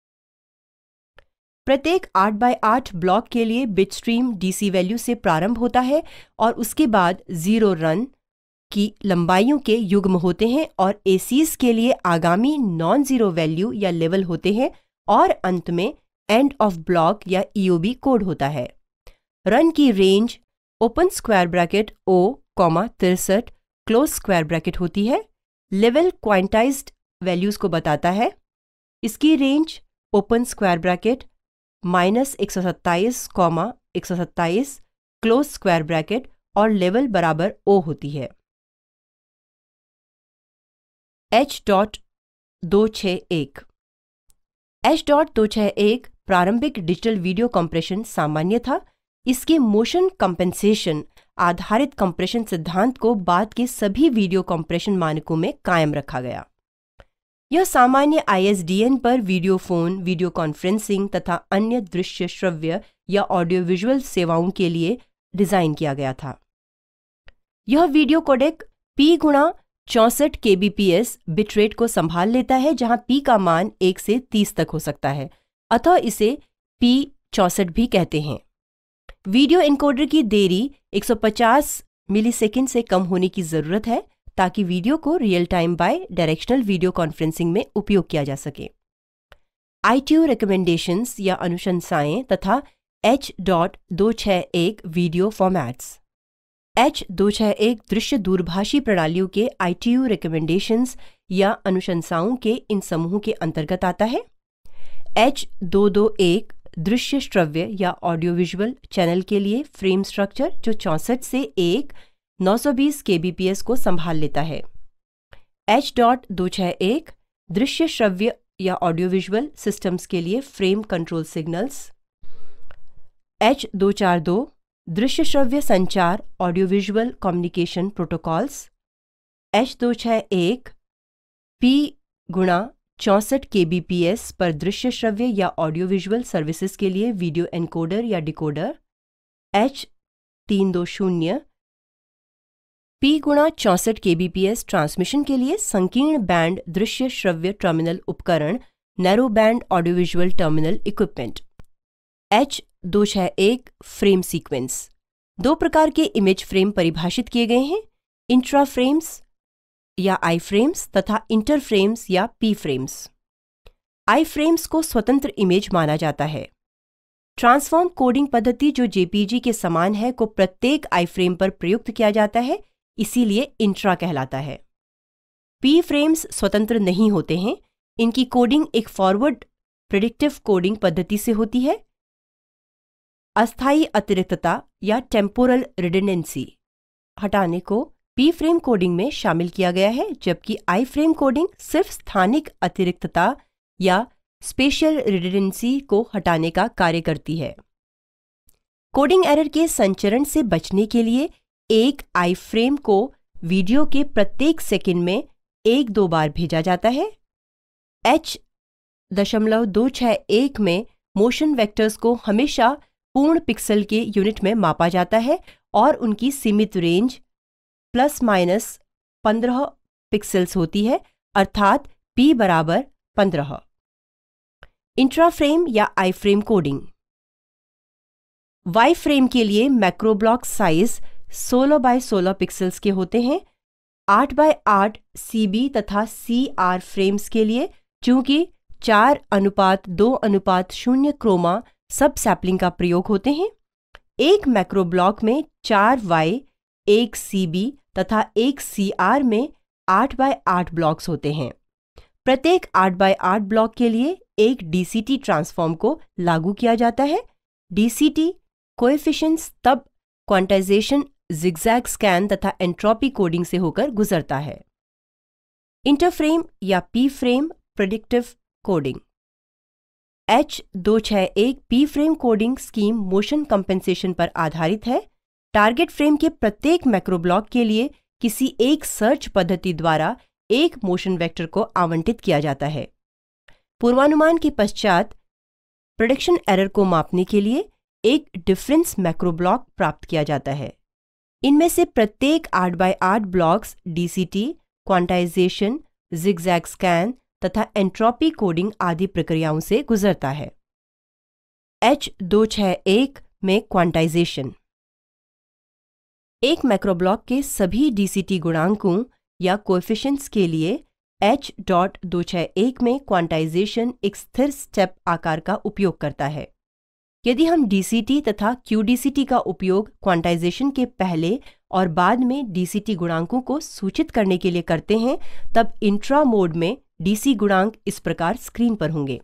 प्रत्येक आठ बाई आठ ब्लॉक के लिए बिट स्ट्रीम डीसी वैल्यू से प्रारंभ होता है और उसके बाद जीरो रन की लंबाइयों के युग्म होते हैं और एसीज के लिए आगामी नॉन जीरो वैल्यू या लेवल होते हैं और अंत में एंड ऑफ ब्लॉक या ईओबी कोड होता है। रन की range open square bracket O comma तिरसठ क्लोज स्क्वायर ब्रैकेट होती है। लेवल क्वांटाइज्ड वैल्यूज को बताता है। इसकी range open square bracket minus एक सौ सत्ताईस कॉमा एक सौ सत्ताईस क्लोज स्क्वायर ब्रैकेट और लेवल बराबर ओ होती है। एच डॉट दो छह एक एच डॉट दो छह एक प्रारंभिक डिजिटल वीडियो कंप्रेशन सामान्य था। इसके मोशन कंपेंसेशन आधारित कंप्रेशन सिद्धांत को बाद के सभी वीडियो कंप्रेशन मानकों में कायम रखा गया। यह सामान्य आईएसडीएन पर वीडियो फोन, वीडियो कॉन्फ्रेंसिंग तथा अन्य दृश्य श्रव्य या ऑडियो विजुअल सेवाओं के लिए डिजाइन किया गया था। यह वीडियो कोडेक पी गुणा चौंसठ K B P S bit rate को संभाल लेता है, जहां पी का मान एक से तीस तक हो सकता है, अतः इसे पी चौंसठ भी कहते हैं। वीडियो एनकोडर की देरी एक सौ पचास मिलीसेकंड से कम होने की ज़रूरत है ताकि वीडियो को real time bidirectional video conferencing में उपयोग किया जा सके। आई टी यू रिकमेंडेशंस या अनुशंसाएं तथा एच डॉट दो छः एक वीडियो फॉर्मेट्स। एच दो छः एक दृश्य दूरभाषी प्रणालियों के आई टी यू रिकमेंडेशंस या अनुशंसाओं के इन समूह के अंतर्गत आता है। एच दो दो एक दृश्य श्रव्य या ऑडियो विजुअल चैनल के लिए फ्रेम स्ट्रक्चर जो चौंसठ से एक नौ सौ बीस के बी पी एस को संभाल लेता है। एच डॉट दो छः एक दृश्य श्रव्य या ऑडियो विजुअल सिस्टम्स के लिए फ्रेम कंट्रोल सिग्नल्स। एच दो चार दो दृश्य श्रव्य संचार audio visual communication protocols. H दो छः एक पी गुणा चौंसठ के बी पी एस पर दृश्य श्रव्य या ऑडियो विजुअल सर्विसेज के लिए वीडियो एनकोडर या डिकोडर। एच तीन दो शून्य पी गुणा चौंसठ K B P S transmission के लिए संकीर्ण बैंड दृश्य श्रव्य टर्मिनल उपकरण narrow band audio visual terminal equipment. H दो छः एक फ्रेम सीक्वेंस। दो प्रकार के इमेज फ्रेम परिभाषित किए गए हैं, इंट्रा फ्रेम्स या आई फ्रेम्स तथा इंटर फ्रेम्स या पी फ्रेम्स। आई फ्रेम्स को स्वतंत्र इमेज माना जाता है। ट्रांसफॉर्म कोडिंग पद्धति जो जे पी जी के समान है को प्रत्येक आई फ्रेम पर प्रयुक्त किया जाता है, इसीलिए इंट्रा कहलाता है। पी फ्रेम्स स्वतंत्र नहीं होते हैं, इनकी कोडिंग एक फॉरवर्ड प्रेडिक्टिव कोडिंग पद्धति से होती है। अस्थायी अतिरिक्तता या टेम्पोरल रिडंडेंसी हटाने को पी फ्रेम कोडिंग में शामिल किया गया है, जबकि आई फ्रेम कोडिंग सिर्फ स्थानिक अतिरिक्तता या स्पेशियल रिडंडेंसी को हटाने का कार्य करती है। कोडिंग एरर के संचरण से बचने के लिए एक आई फ्रेम को वीडियो के प्रत्येक सेकंड में एक दो बार भेजा जाता है। एच दशमलव दो छः एक में मोशन वेक्टर्स को हमेशा पूर्ण पिक्सल के यूनिट में मापा जाता है और उनकी सीमित रेंज प्लस माइनस पंद्रह पिक्सेल्स होती है, अर्थात p बराबर पंद्रह। इंट्रा फ्रेम या I frame coding. Y frame के लिए मैक्रो ब्लॉक साइज सोलह बाय सोलह पिक्सेल्स के होते हैं। आठ बाय आठ सी बी तथा सी आर फ्रेम्स के लिए चूंकि चार अनुपात दो अनुपात शून्य क्रोमा सब सैपलिंग का प्रयोग होते हैं। एक मैक्रो ब्लॉक में चार वाई, एक सी बी तथा एक सी आर में आठ बाय आठ ब्लॉक्स होते हैं। प्रत्येक आठ बाय आठ ब्लॉक के लिए एक डी सी टी ट्रांसफॉर्म को लागू किया जाता है। डी सी टी कोएफिशिएंट्स तब क्वांटाइजेशन, जिगजैग स्कैन तथा एंट्रोपी कोडिंग से होकर गुजरता है। इंटरफ्रेम या P frame predictive coding. H दो छः एक P frame coding scheme motion compensation पर आधारित है। टारगेट फ्रेम के प्रत्येक मैक्रो ब्लॉक के लिए किसी एक सर्च पद्धति द्वारा एक मोशन वेक्टर को आवंटित किया जाता है। पूर्वानुमान के पश्चात प्रेडिक्शन एरर को मापने के लिए एक डिफरेंस मैक्रो ब्लॉक प्राप्त किया जाता है। इनमें से प्रत्येक आठ बाय आठ blocks D C T, quantisation, zigzag scan तथा एंट्रोपी कोडिंग आदि प्रक्रियाओं से गुजरता है। एच दो छः एक में क्वांटाइजेशन। एक मैक्रो ब्लॉक के सभी डी सी टी गुणांकों या कोएफिशिएंट्स के लिए एच डॉट दो छः एक में क्वांटाइजेशन एक स्थिर स्टेप आकार का उपयोग करता है। यदि हम डी सी टी तथा क्यू डी सी टी का उपयोग क्वांटाइजेशन के पहले और बाद में डी सी टी गुणांकों को सूचित करने के लिए करते हैं, तब इंट्रा मोड में डी सी गुणांक इस प्रकार स्क्रीन पर होंगे।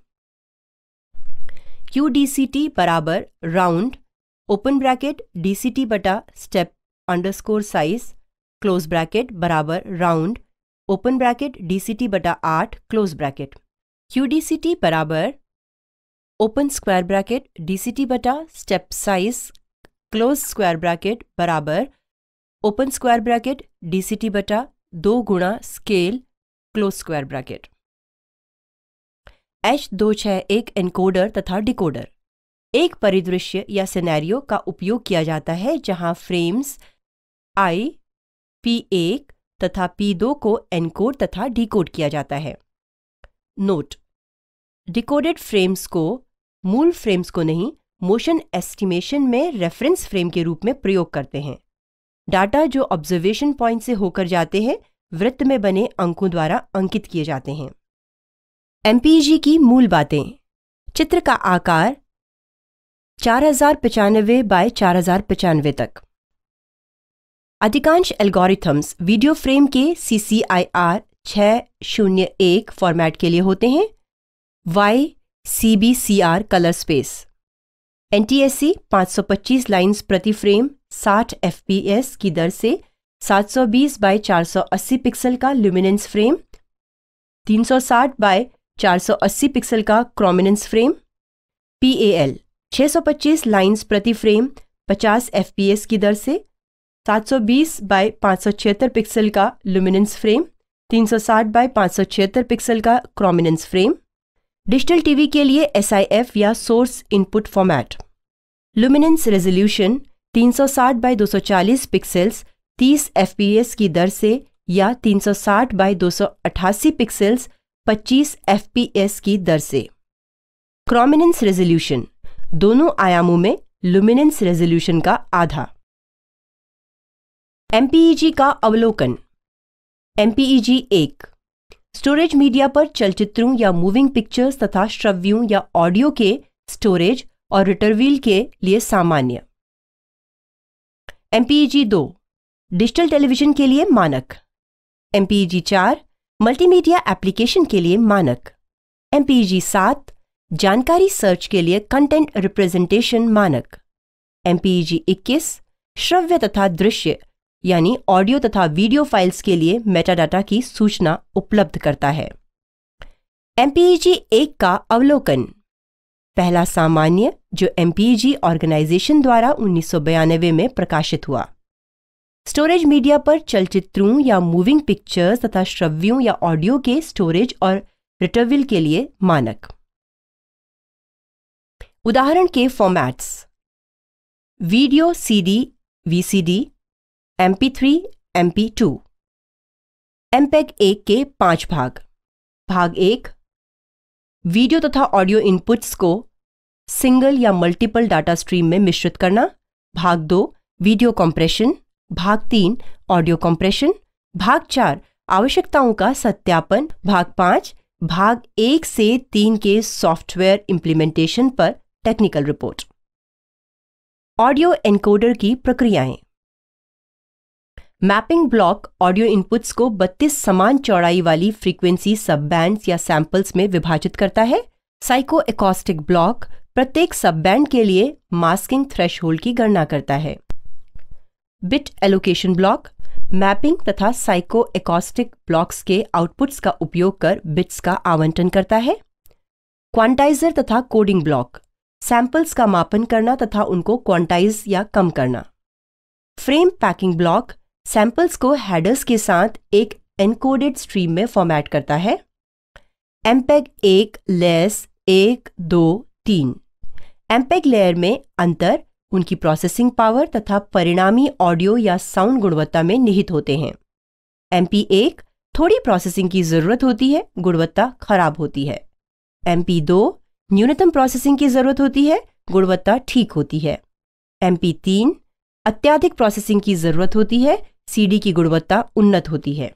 क्यू डी सी टी बराबर round open bracket D C T बटा step underscore size close bracket बराबर round open bracket D C T बटा आठ close bracket. Q D C T बराबर open square bracket D C T बटा step size close square bracket बराबर open square bracket D C T बटा दो गुणा scale close square bracket. H दो छः एक एनकोडर तथा डिकोडर। एक परिदृश्य या सिनेरियो का उपयोग किया जाता है जहां फ्रेम्स आई, पी एक, तथा पी दो को एनकोड तथा डिकोड किया जाता है। नोट: डिकोडेड फ्रेम्स को मूल फ्रेम्स को नहीं, मोशन एस्टिमेशन में रेफरेंस फ्रेम के रूप में प्रयोग करते हैं। डाटा जो ऑब्जर्वेशन पॉइंट से होकर जाते हैं वृत्त में बने अंकों द्वारा अंकित किए जाते हैं। एमपीईजी की मूल बातें: चित्र का आकार चार हजार पचानवे बाय चार हजार पचानवे तक। अधिकांश एल्गोरिथम्स वीडियो फ्रेम के सी सी आई आर छह शून्य एक फॉर्मेट के लिए होते हैं। Y C B C R colour space. N T S C पाँच सौ पच्चीस लाइन्स प्रति फ्रेम साठ एफ पी एस की दर से सात सौ बीस बाय चार सौ अस्सी पिक्सल का ल्यूमिनेंस फ्रेम, तीन सौ साठ बाय चार सौ अस्सी पिक्सल का chrominance frame. P A L छह सौ पच्चीस लाइन्स प्रति फ्रेम पचास एफ पी एस की दर से सात सौ बीस बाय पाँच सौ छिहत्तर पिक्सल का ल्यूमिनेंस फ्रेम, तीन सौ साठ बाय पाँच सौ छिहत्तर पिक्सल का क्रोमिनेंस फ्रेम। डिजिटल टीवी के लिए एस आई एफ या source input format. Luminance resolution तीन सौ साठ बाय दो सौ चालीस पिक्सेल्स तीस एफ पी एस की दर से या तीन सौ साठ बाय दो सौ अट्ठासी पिक्सेल्स पच्चीस एफ पी एस की दर से। क्रोमिनेंस रेजोल्यूशन दोनों आयामों में ल्यूमिनेंस रेजोल्यूशन का आधा। एमपीईजी का अवलोकन। एमपीईजी एक स्टोरेज मीडिया पर चलचित्रों या मूविंग पिक्चर्स तथा श्रव्यों या ऑडियो के स्टोरेज और रिट्रीवल के लिए सामान्य। एमपीईजी दो डिजिटल टेलीविजन के लिए मानक। एमपीईजी चार मल्टीमीडिया एप्लीकेशन के लिए मानक। एमपीईजी सात जानकारी सर्च के लिए कंटेंट रिप्रेजेंटेशन मानक। एमपीईजी इक्कीस श्रव्य तथा दृश्य यानी ऑडियो तथा वीडियो फाइल्स के लिए मेटाडाटा की सूचना उपलब्ध करता है। एमपीईजी एक का अवलोकन। पहला सामान्य जो एमपीईजी ऑर्गेनाइजेशन द्वारा उन्नीस सौ बयानवे में प्रकाशित हुआ। स्टोरेज मीडिया पर चलचित्रों या मूविंग पिक्चर्स तथा श्रव्यों या ऑडियो के स्टोरेज और रिट्रीवल के लिए मानक। उदाहरण के formats: video CD VCD, M P three, M P two. MPEG एक के पांच भाग। भाग एक वीडियो तथा ऑडियो इनपुट्स को सिंगल या मल्टीपल डाटा स्ट्रीम में मिश्रित करना। भाग दो वीडियो कंप्रेशन। भाग तीन ऑडियो कंप्रेशन। भाग चार आवश्यकताओं का सत्यापन। भाग पाँच भाग एक से तीन के सॉफ्टवेयर इंप्लीमेंटेशन पर टेक्निकल रिपोर्ट। ऑडियो एनकोडर की प्रक्रियाएं। मैपिंग ब्लॉक ऑडियो इनपुट्स को बत्तीस समान चौड़ाई वाली फ्रीक्वेंसी सब बैंड्स या सैंपल्स में विभाजित करता है। साइको एकॉस्टिक ब्लॉक प्रत्येक सब बैंड के लिए मास्किंग थ्रेशहोल्ड की गणना करता है। बिट एलोकेशन ब्लॉक मैपिंग तथा साइको एकॉस्टिक ब्लॉक्स के आउटपुट्स का उपयोग कर बिट्स का आवंटन करता है। क्वांटाइजर तथा कोडिंग ब्लॉक सैंपल्स का मापन करना तथा उनको क्वांटाइज या कम करना। फ्रेम पैकिंग ब्लॉक सैंपल्स को हेडर्स के साथ एक एनकोडेड स्ट्रीम में फॉर्मेट करता है। एमपेग एक लेयर्स एक दो तीन। एमपेग लेयर में अंतर उनकी प्रोसेसिंग पावर तथा परिणामी ऑडियो या साउंड गुणवत्ता में निहित होते हैं। एमपी एक थोड़ी प्रोसेसिंग की जरूरत होती है, गुणवत्ता खराब होती है। एमपी दो न्यूनतम प्रोसेसिंग की जरूरत होती है, गुणवत्ता ठीक होती है। एमपी तीन अत्यधिक प्रोसेसिंग की जरूरत होती है, सीडी की गुणवत्ता उन्नत होती है।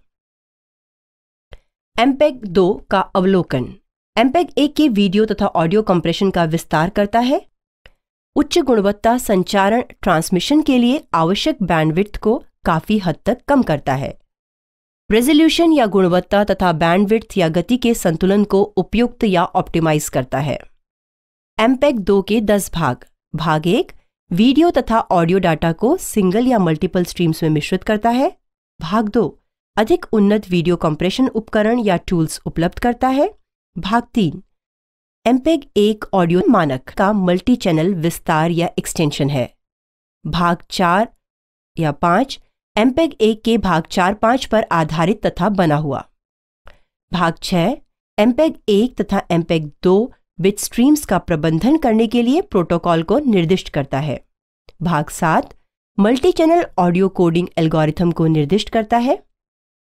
एमपेग दो का अवलोकन। एमपेग एक के वीडियो तथा ऑडियो कंप्रेशन का विस्तार करता है। उच्च गुणवत्ता संचारण ट्रांसमिशन के लिए आवश्यक बैंडविड्थ को काफी हद तक कम करता है। रेजोल्यूशन या गुणवत्ता तथा बैंडविड्थ या गति के संतुलन को उपयुक्त या ऑप्टिमाइज करता है। एमपेग दो के दस भाग। भाग एक वीडियो तथा ऑडियो डाटा को सिंगल या मल्टीपल स्ट्रीम्स में मिश्रित करता है। भाग दो अधिक उन्नत वीडियो कंप्रेशन उपकरण या टूल्स उपलब्ध करता है। भाग तीन एमपेग एक ऑडियो मानक का मल्टी चैनल विस्तार या एक्सटेंशन है। भाग चार या पाँच एमपेग एक के भाग चार पाँच पर आधारित तथा बना हुआ। भाग छः एमपेग एक तथा एमपेग दो बिट स्ट्रीम्स का प्रबंधन करने के लिए प्रोटोकॉल को निर्दिष्ट करता है। भाग सात multi channel audio coding algorithm को निर्दिष्ट करता है।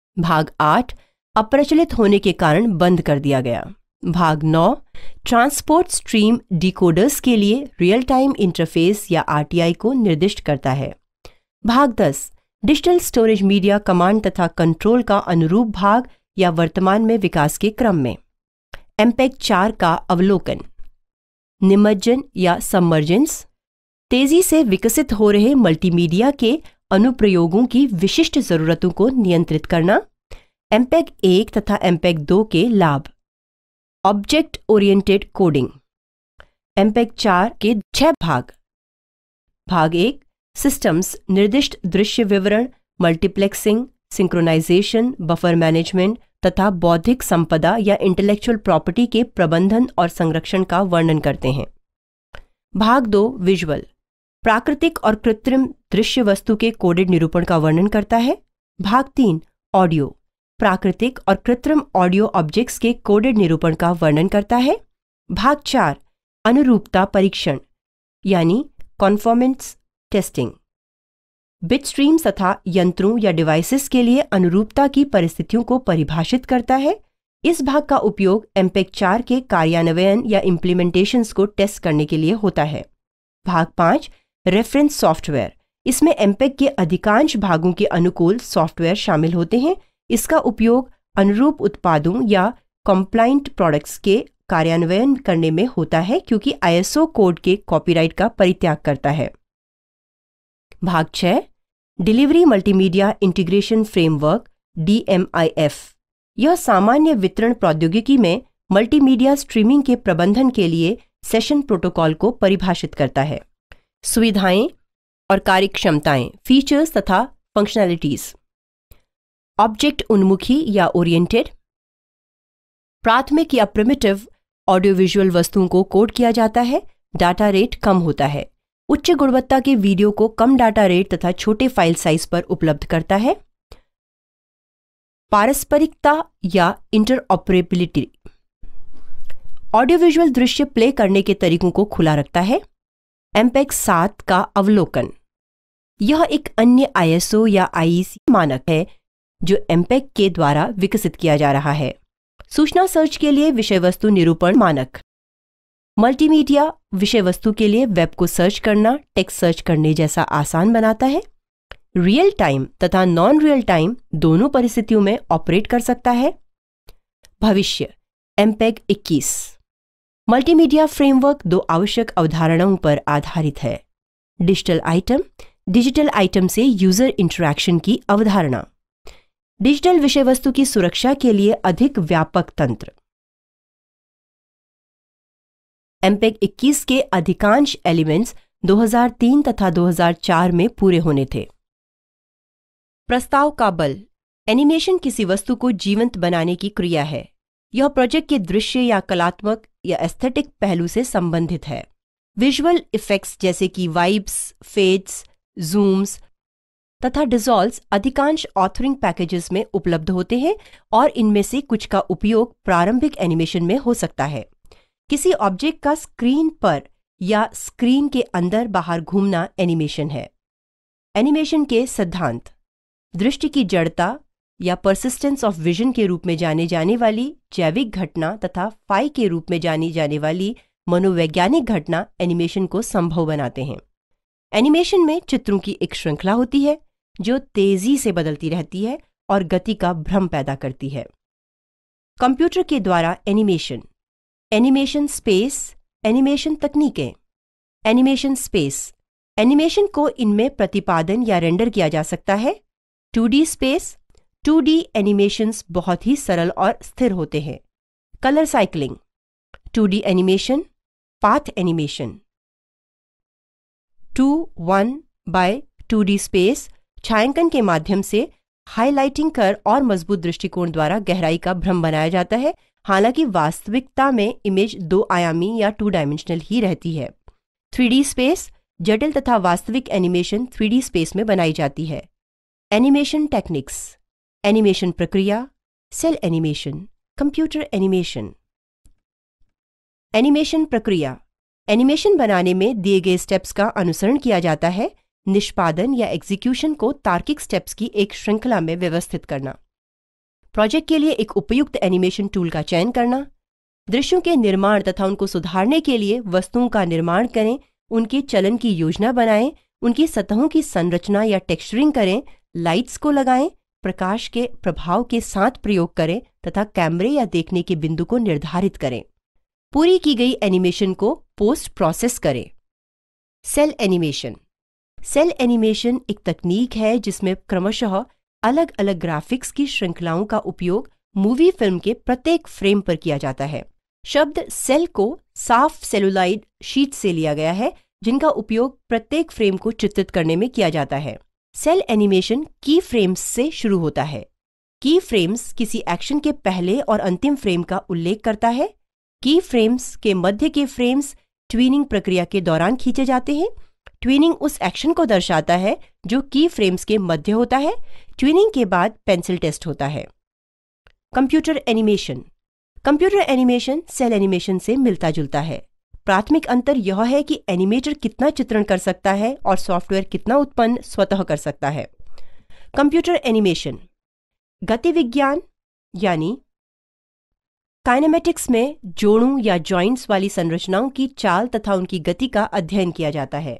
भाग आठ अप्रचलित होने के कारण बंद कर दिया गया। भाग नौ ट्रांसपोर्ट स्ट्रीम डिकोडर्स के लिए रियल टाइम इंटरफेस या आर टी आई को निर्दिष्ट करता है। भाग दस डिजिटल स्टोरेज मीडिया कमांड तथा कंट्रोल का अनुरूप भाग या वर्तमान में विकास के क्रम में। एमपेग चार का अवलोकन। निमज्जन या सबमर्जेंस, तेजी से विकसित हो रहे मल्टीमीडिया के अनुप्रयोगों की विशिष्ट जरूरतों को नियंत्रित करना। एमपेग एक तथा एमपेग दो के लाभ। Object oriented coding. एमपेग चार के छह भाग। भाग एक सिस्टम्स निर्दिष्ट दृश्य विवरण, मल्टीप्लेक्सिंग, सिंक्रोनाइजेशन, बफर मैनेजमेंट तथा बौद्धिक संपदा या इंटेलेक्चुअल प्रॉपर्टी के प्रबंधन और संरक्षण का वर्णन करते हैं। भाग दो विजुअल, प्राकृतिक और कृत्रिम दृश्य वस्तु के कोडेड निरूपण का वर्णन करता है। भाग तीन ऑडियो, प्राकृतिक और कृत्रिम ऑडियो ऑब्जेक्ट्स के कोडेड निरूपण का वर्णन करता है। भाग चार अनुरूपता परीक्षण यानी कॉन्फॉर्मेंस टेस्टिंग, बिट स्ट्रीम्स तथा यंत्रों या डिवाइसेस के लिए अनुरूपता की परिस्थितियों को परिभाषित करता है। इस भाग का उपयोग एमपेग चार के कार्यान्वयन या इम्प्लीमेंटेशंस को टेस्ट करने के लिए होता है। भाग पाँच रेफरेंस सॉफ्टवेयर, इसमें एमपेग के अधिकांश भागों के अनुकूल सॉफ्टवेयर शामिल होते हैं। इसका उपयोग अनुरूप उत्पादों या कॉम्प्लाइंट प्रोडक्ट्स के कार्यान्वयन करने में होता है क्योंकि आईएसओ कोड के कॉपीराइट का परित्याग करता है। भाग छः delivery multimedia integration framework D M I F, यह सामान्य वितरण प्रौद्योगिकी में मल्टीमीडिया स्ट्रीमिंग के प्रबंधन के लिए सेशन प्रोटोकॉल को परिभाषित करता है। सुविधाएं और कार्यक्षमताएं, फीचर्स तथा फंक्शनैलिटीज। ऑब्जेक्ट उन्मुखी या ओरिएंटेड, प्राथमिक या प्रिमिटिव ऑडियो विजुअल वस्तुओं को कोड किया जाता है। डाटा रेट कम होता है। उच्च गुणवत्ता के वीडियो को कम डाटा रेट तथा छोटे फाइल साइज पर उपलब्ध करता है। पारस्परिकता या इंटरऑपरेबिलिटी, ऑडियो विजुअल दृश्य प्ले करने के तरीकों को खुला रखता है। एमपेग सात का अवलोकन, यह एक अन्य आईएसओ या आईईसी मानक है जो एमपेग के द्वारा विकसित किया जा रहा है। सूचना सर्च के लिए विषय वस्तु निरूपण मानक। मल्टीमीडिया विषय वस्तु के लिए वेब को सर्च करना टेक्स्ट सर्च करने जैसा आसान बनाता है। रियल टाइम तथा नॉन रियल टाइम दोनों परिस्थितियों में ऑपरेट कर सकता है। भविष्य एमपेग इक्कीस, मल्टीमीडिया फ्रेमवर्क दो आवश्यक अवधारणाओं पर आधारित है। डिजिटल आइटम, डिजिटल आइटम से यूजर इंटरैक्शन की अवधारणा। डिजिटल विषय वस्तु की सुरक्षा के लिए अधिक व्यापक तंत्र। एमपेग इक्कीस के अधिकांश एलिमेंट्स दो हज़ार तीन तथा दो हज़ार चार में पूरे होने थे। प्रस्ताव का बल, एनिमेशन किसी वस्तु को जीवंत बनाने की क्रिया है। यह प्रोजेक्ट के दृश्य या कलात्मक या एस्थेटिक पहलू से संबंधित है। विजुअल इफेक्ट्स जैसे कि वाइब्स, फेड्स, जूम्स तथा डिसॉल्व्स अधिकांश ऑथरिंग पैकेजेस में उपलब्ध होते हैं और इनमें से कुछ का उपयोग प्रारंभिक एनिमेशन में हो सकता है। किसी ऑब्जेक्ट का स्क्रीन पर या स्क्रीन के अंदर बाहर घूमना एनिमेशन है। एनिमेशन के सिद्धांत, दृष्टि की जड़ता या परसिस्टेंस ऑफ विजन के रूप में जाने जाने वाली जैविक घटना तथा फाई के रूप में जानी जाने वाली मनोवैज्ञानिक घटना एनिमेशन को संभव बनाते हैं। एनिमेशन में चित्रों की एक श्रृंखला होती है जो तेजी से बदलती रहती है और गति का भ्रम पैदा करती है। कंप्यूटर के द्वारा एनिमेशन, एनिमेशन स्पेस, एनिमेशन तकनीकें। एनिमेशन स्पेस, एनिमेशन को इनमें प्रतिपादन या रेंडर किया जा सकता है। Two D space, two D animations बहुत ही सरल और स्थिर होते हैं। Colour cycling, two D animation, path animation. Two one by two D space, छायांकन के माध्यम से हाइलाइटिंग कर और मजबूत दृष्टिकोण द्वारा गहराई का भ्रम बनाया जाता है। हालांकि वास्तविकता में इमेज दो आयामी या टू डायमेंशनल ही रहती है। थ्री डी स्पेस, जटिल तथा वास्तविक एनिमेशन थ्री डी स्पेस में बनाई जाती है। एनिमेशन टेक्निक्स, एनिमेशन प्रक्रिया, cel animation, computer animation. Animation प्रक्रिया, एनिमेशन बनाने में दिए गए स्टेप्स का अनुसरण किया जाता है। निष्पादन या एग्जीक्यूशन को तार्किक स्टेप्स की एक श्रृंखला में व्यवस्थित करना। प्रोजेक्ट के लिए एक उपयुक्त एनिमेशन टूल का चयन करना, दृश्यों के निर्माण तथा उनको सुधारने के लिए वस्तुओं का निर्माण करें, उनके चलन की योजना बनाएं, उनकी सतहों की संरचना या टेक्सचरिंग करें, लाइट्स को लगाएं, प्रकाश के प्रभाव के साथ प्रयोग करें तथा कैमरे या देखने के बिंदु को निर्धारित करें। पूरी की गई एनिमेशन को पोस्ट प्रोसेस करें। Cel animation. सेल एनिमेशन एक तकनीक है जिसमें क्रमशः अलग अलग ग्राफिक्स की श्रृंखलाओं का उपयोग मूवी फिल्म के प्रत्येक फ्रेम पर किया जाता है। शब्द सेल को साफ सेलुलॉइड शीट से लिया गया है जिनका उपयोग प्रत्येक फ्रेम को चित्रित करने में किया जाता है। सेल एनिमेशन की फ्रेम्स से शुरू होता है। की फ्रेम्स किसी एक्शन के पहले और अंतिम फ्रेम का उल्लेख करता है। की फ्रेम्स के मध्य के फ्रेम्स ट्वीनिंग प्रक्रिया के दौरान खींचे जाते हैं। ट्वीनिंग उस एक्शन को दर्शाता है जो की फ्रेम्स के मध्य होता है। ट्वीनिंग के बाद पेंसिल टेस्ट होता है। Computer animation. Computer animation cel animation से मिलता जुलता है। प्राथमिक अंतर यह है कि एनिमेटर कितना चित्रण कर सकता है और सॉफ्टवेयर कितना उत्पन्न स्वतः कर सकता है। कंप्यूटर एनिमेशन गति विज्ञान यानी काइनेमेटिक्स में जोड़ों या जॉइंट्स वाली संरचनाओं की चाल तथा उनकी गति का अध्ययन किया जाता है।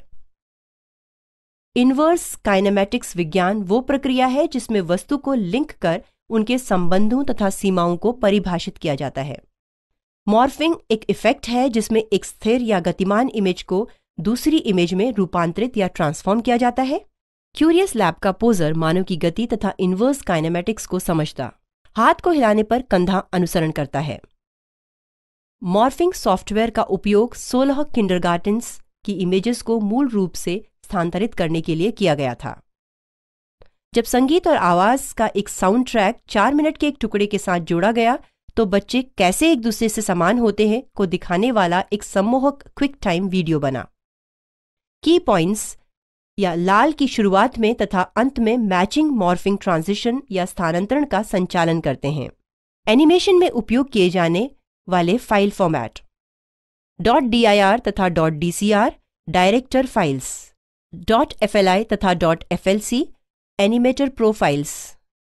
इनवर्स काइनेमेटिक्स विज्ञान वो प्रक्रिया है जिसमें वस्तु को लिंक कर उनके संबंधों तथा सीमाओं को परिभाषित किया जाता है। मॉर्फिंग एक इफेक्ट है जिसमें एक स्थिर या गतिमान इमेज को दूसरी इमेज में रूपांतरित या ट्रांसफॉर्म किया जाता है। क्यूरियस लैब का पोजर मानव की गति तथा इनवर्स काइनेमेटिक्स को समझता हाथ को हिलाने पर कंधा अनुसरण करता है। मॉर्फिंग सॉफ्टवेयर का उपयोग सोलह किंडरगार्टन्स की इमेजेस को मूल रूप से स्थानांतरित करने के लिए किया गया था। जब संगीत और आवाज का एक साउंड ट्रैक चार मिनट के एक टुकड़े के साथ जोड़ा गया तो बच्चे कैसे एक दूसरे से समान होते हैं को दिखाने वाला एक सम्मोहक क्विक टाइम वीडियो बना। की पॉइंट्स या लाल की शुरुआत में तथा अंत में मैचिंग मॉर्फिंग ट्रांजिशन या स्थानांतरण का संचालन करते हैं। एनिमेशन में उपयोग किए जाने वाले file format dot D I R तथा dot D C R Director files, dot F L I तथा dot F L C Animator Pro files,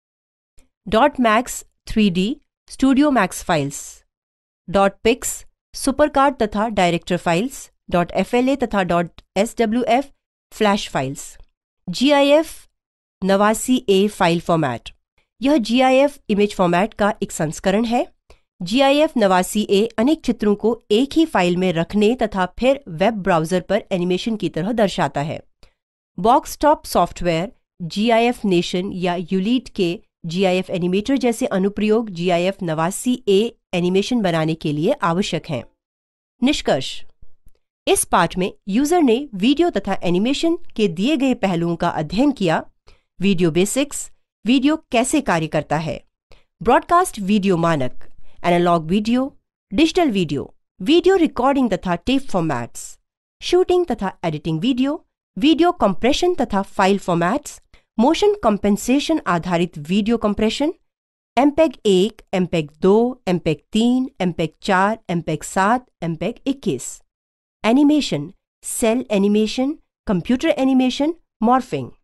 dot max three D Studio Max files, dot pics SuperCard तथा Director files, dot F L A तथा dot S W F Flash files. G I F नवासी A file format. यह G I F image format का एक संस्करण है। जी I F नवासी ए अनेक चित्रों को एक ही फाइल में रखने तथा फिर वेब ब्राउज़र पर एनिमेशन की तरह दर्शाता है। Boxtop software G I F nation या यूलीट के जी आई एफ एनिमेटर जैसे अनुप्रयोग जी आई एफ नवासी ए एनिमेशन बनाने के लिए आवश्यक हैं। निष्कर्ष। इस पाठ में यूजर ने वीडियो तथा एनिमेशन के दिए गए पहलुओं का अध्ययन किया। वीडियो बेसिक्स, वीडियो कैसे कार्य करता है, ब्रॉडकास्ट वीडियो मानक, analogue video, digital video, video recording तथा टेप फॉर्मेट्स, शूटिंग तथा एडिटिंग वीडियो, वीडियो कंप्रेशन तथा फाइल फॉर्मेट्स, मोशन कंपेंसेशन आधारित वीडियो कंप्रेशन, एमपेग एक, एमपेग दो, एमपेग तीन, एमपेग चार, एमपेग सात, एमपेग इक्कीस। Animation, cel animation, computer animation, morphing.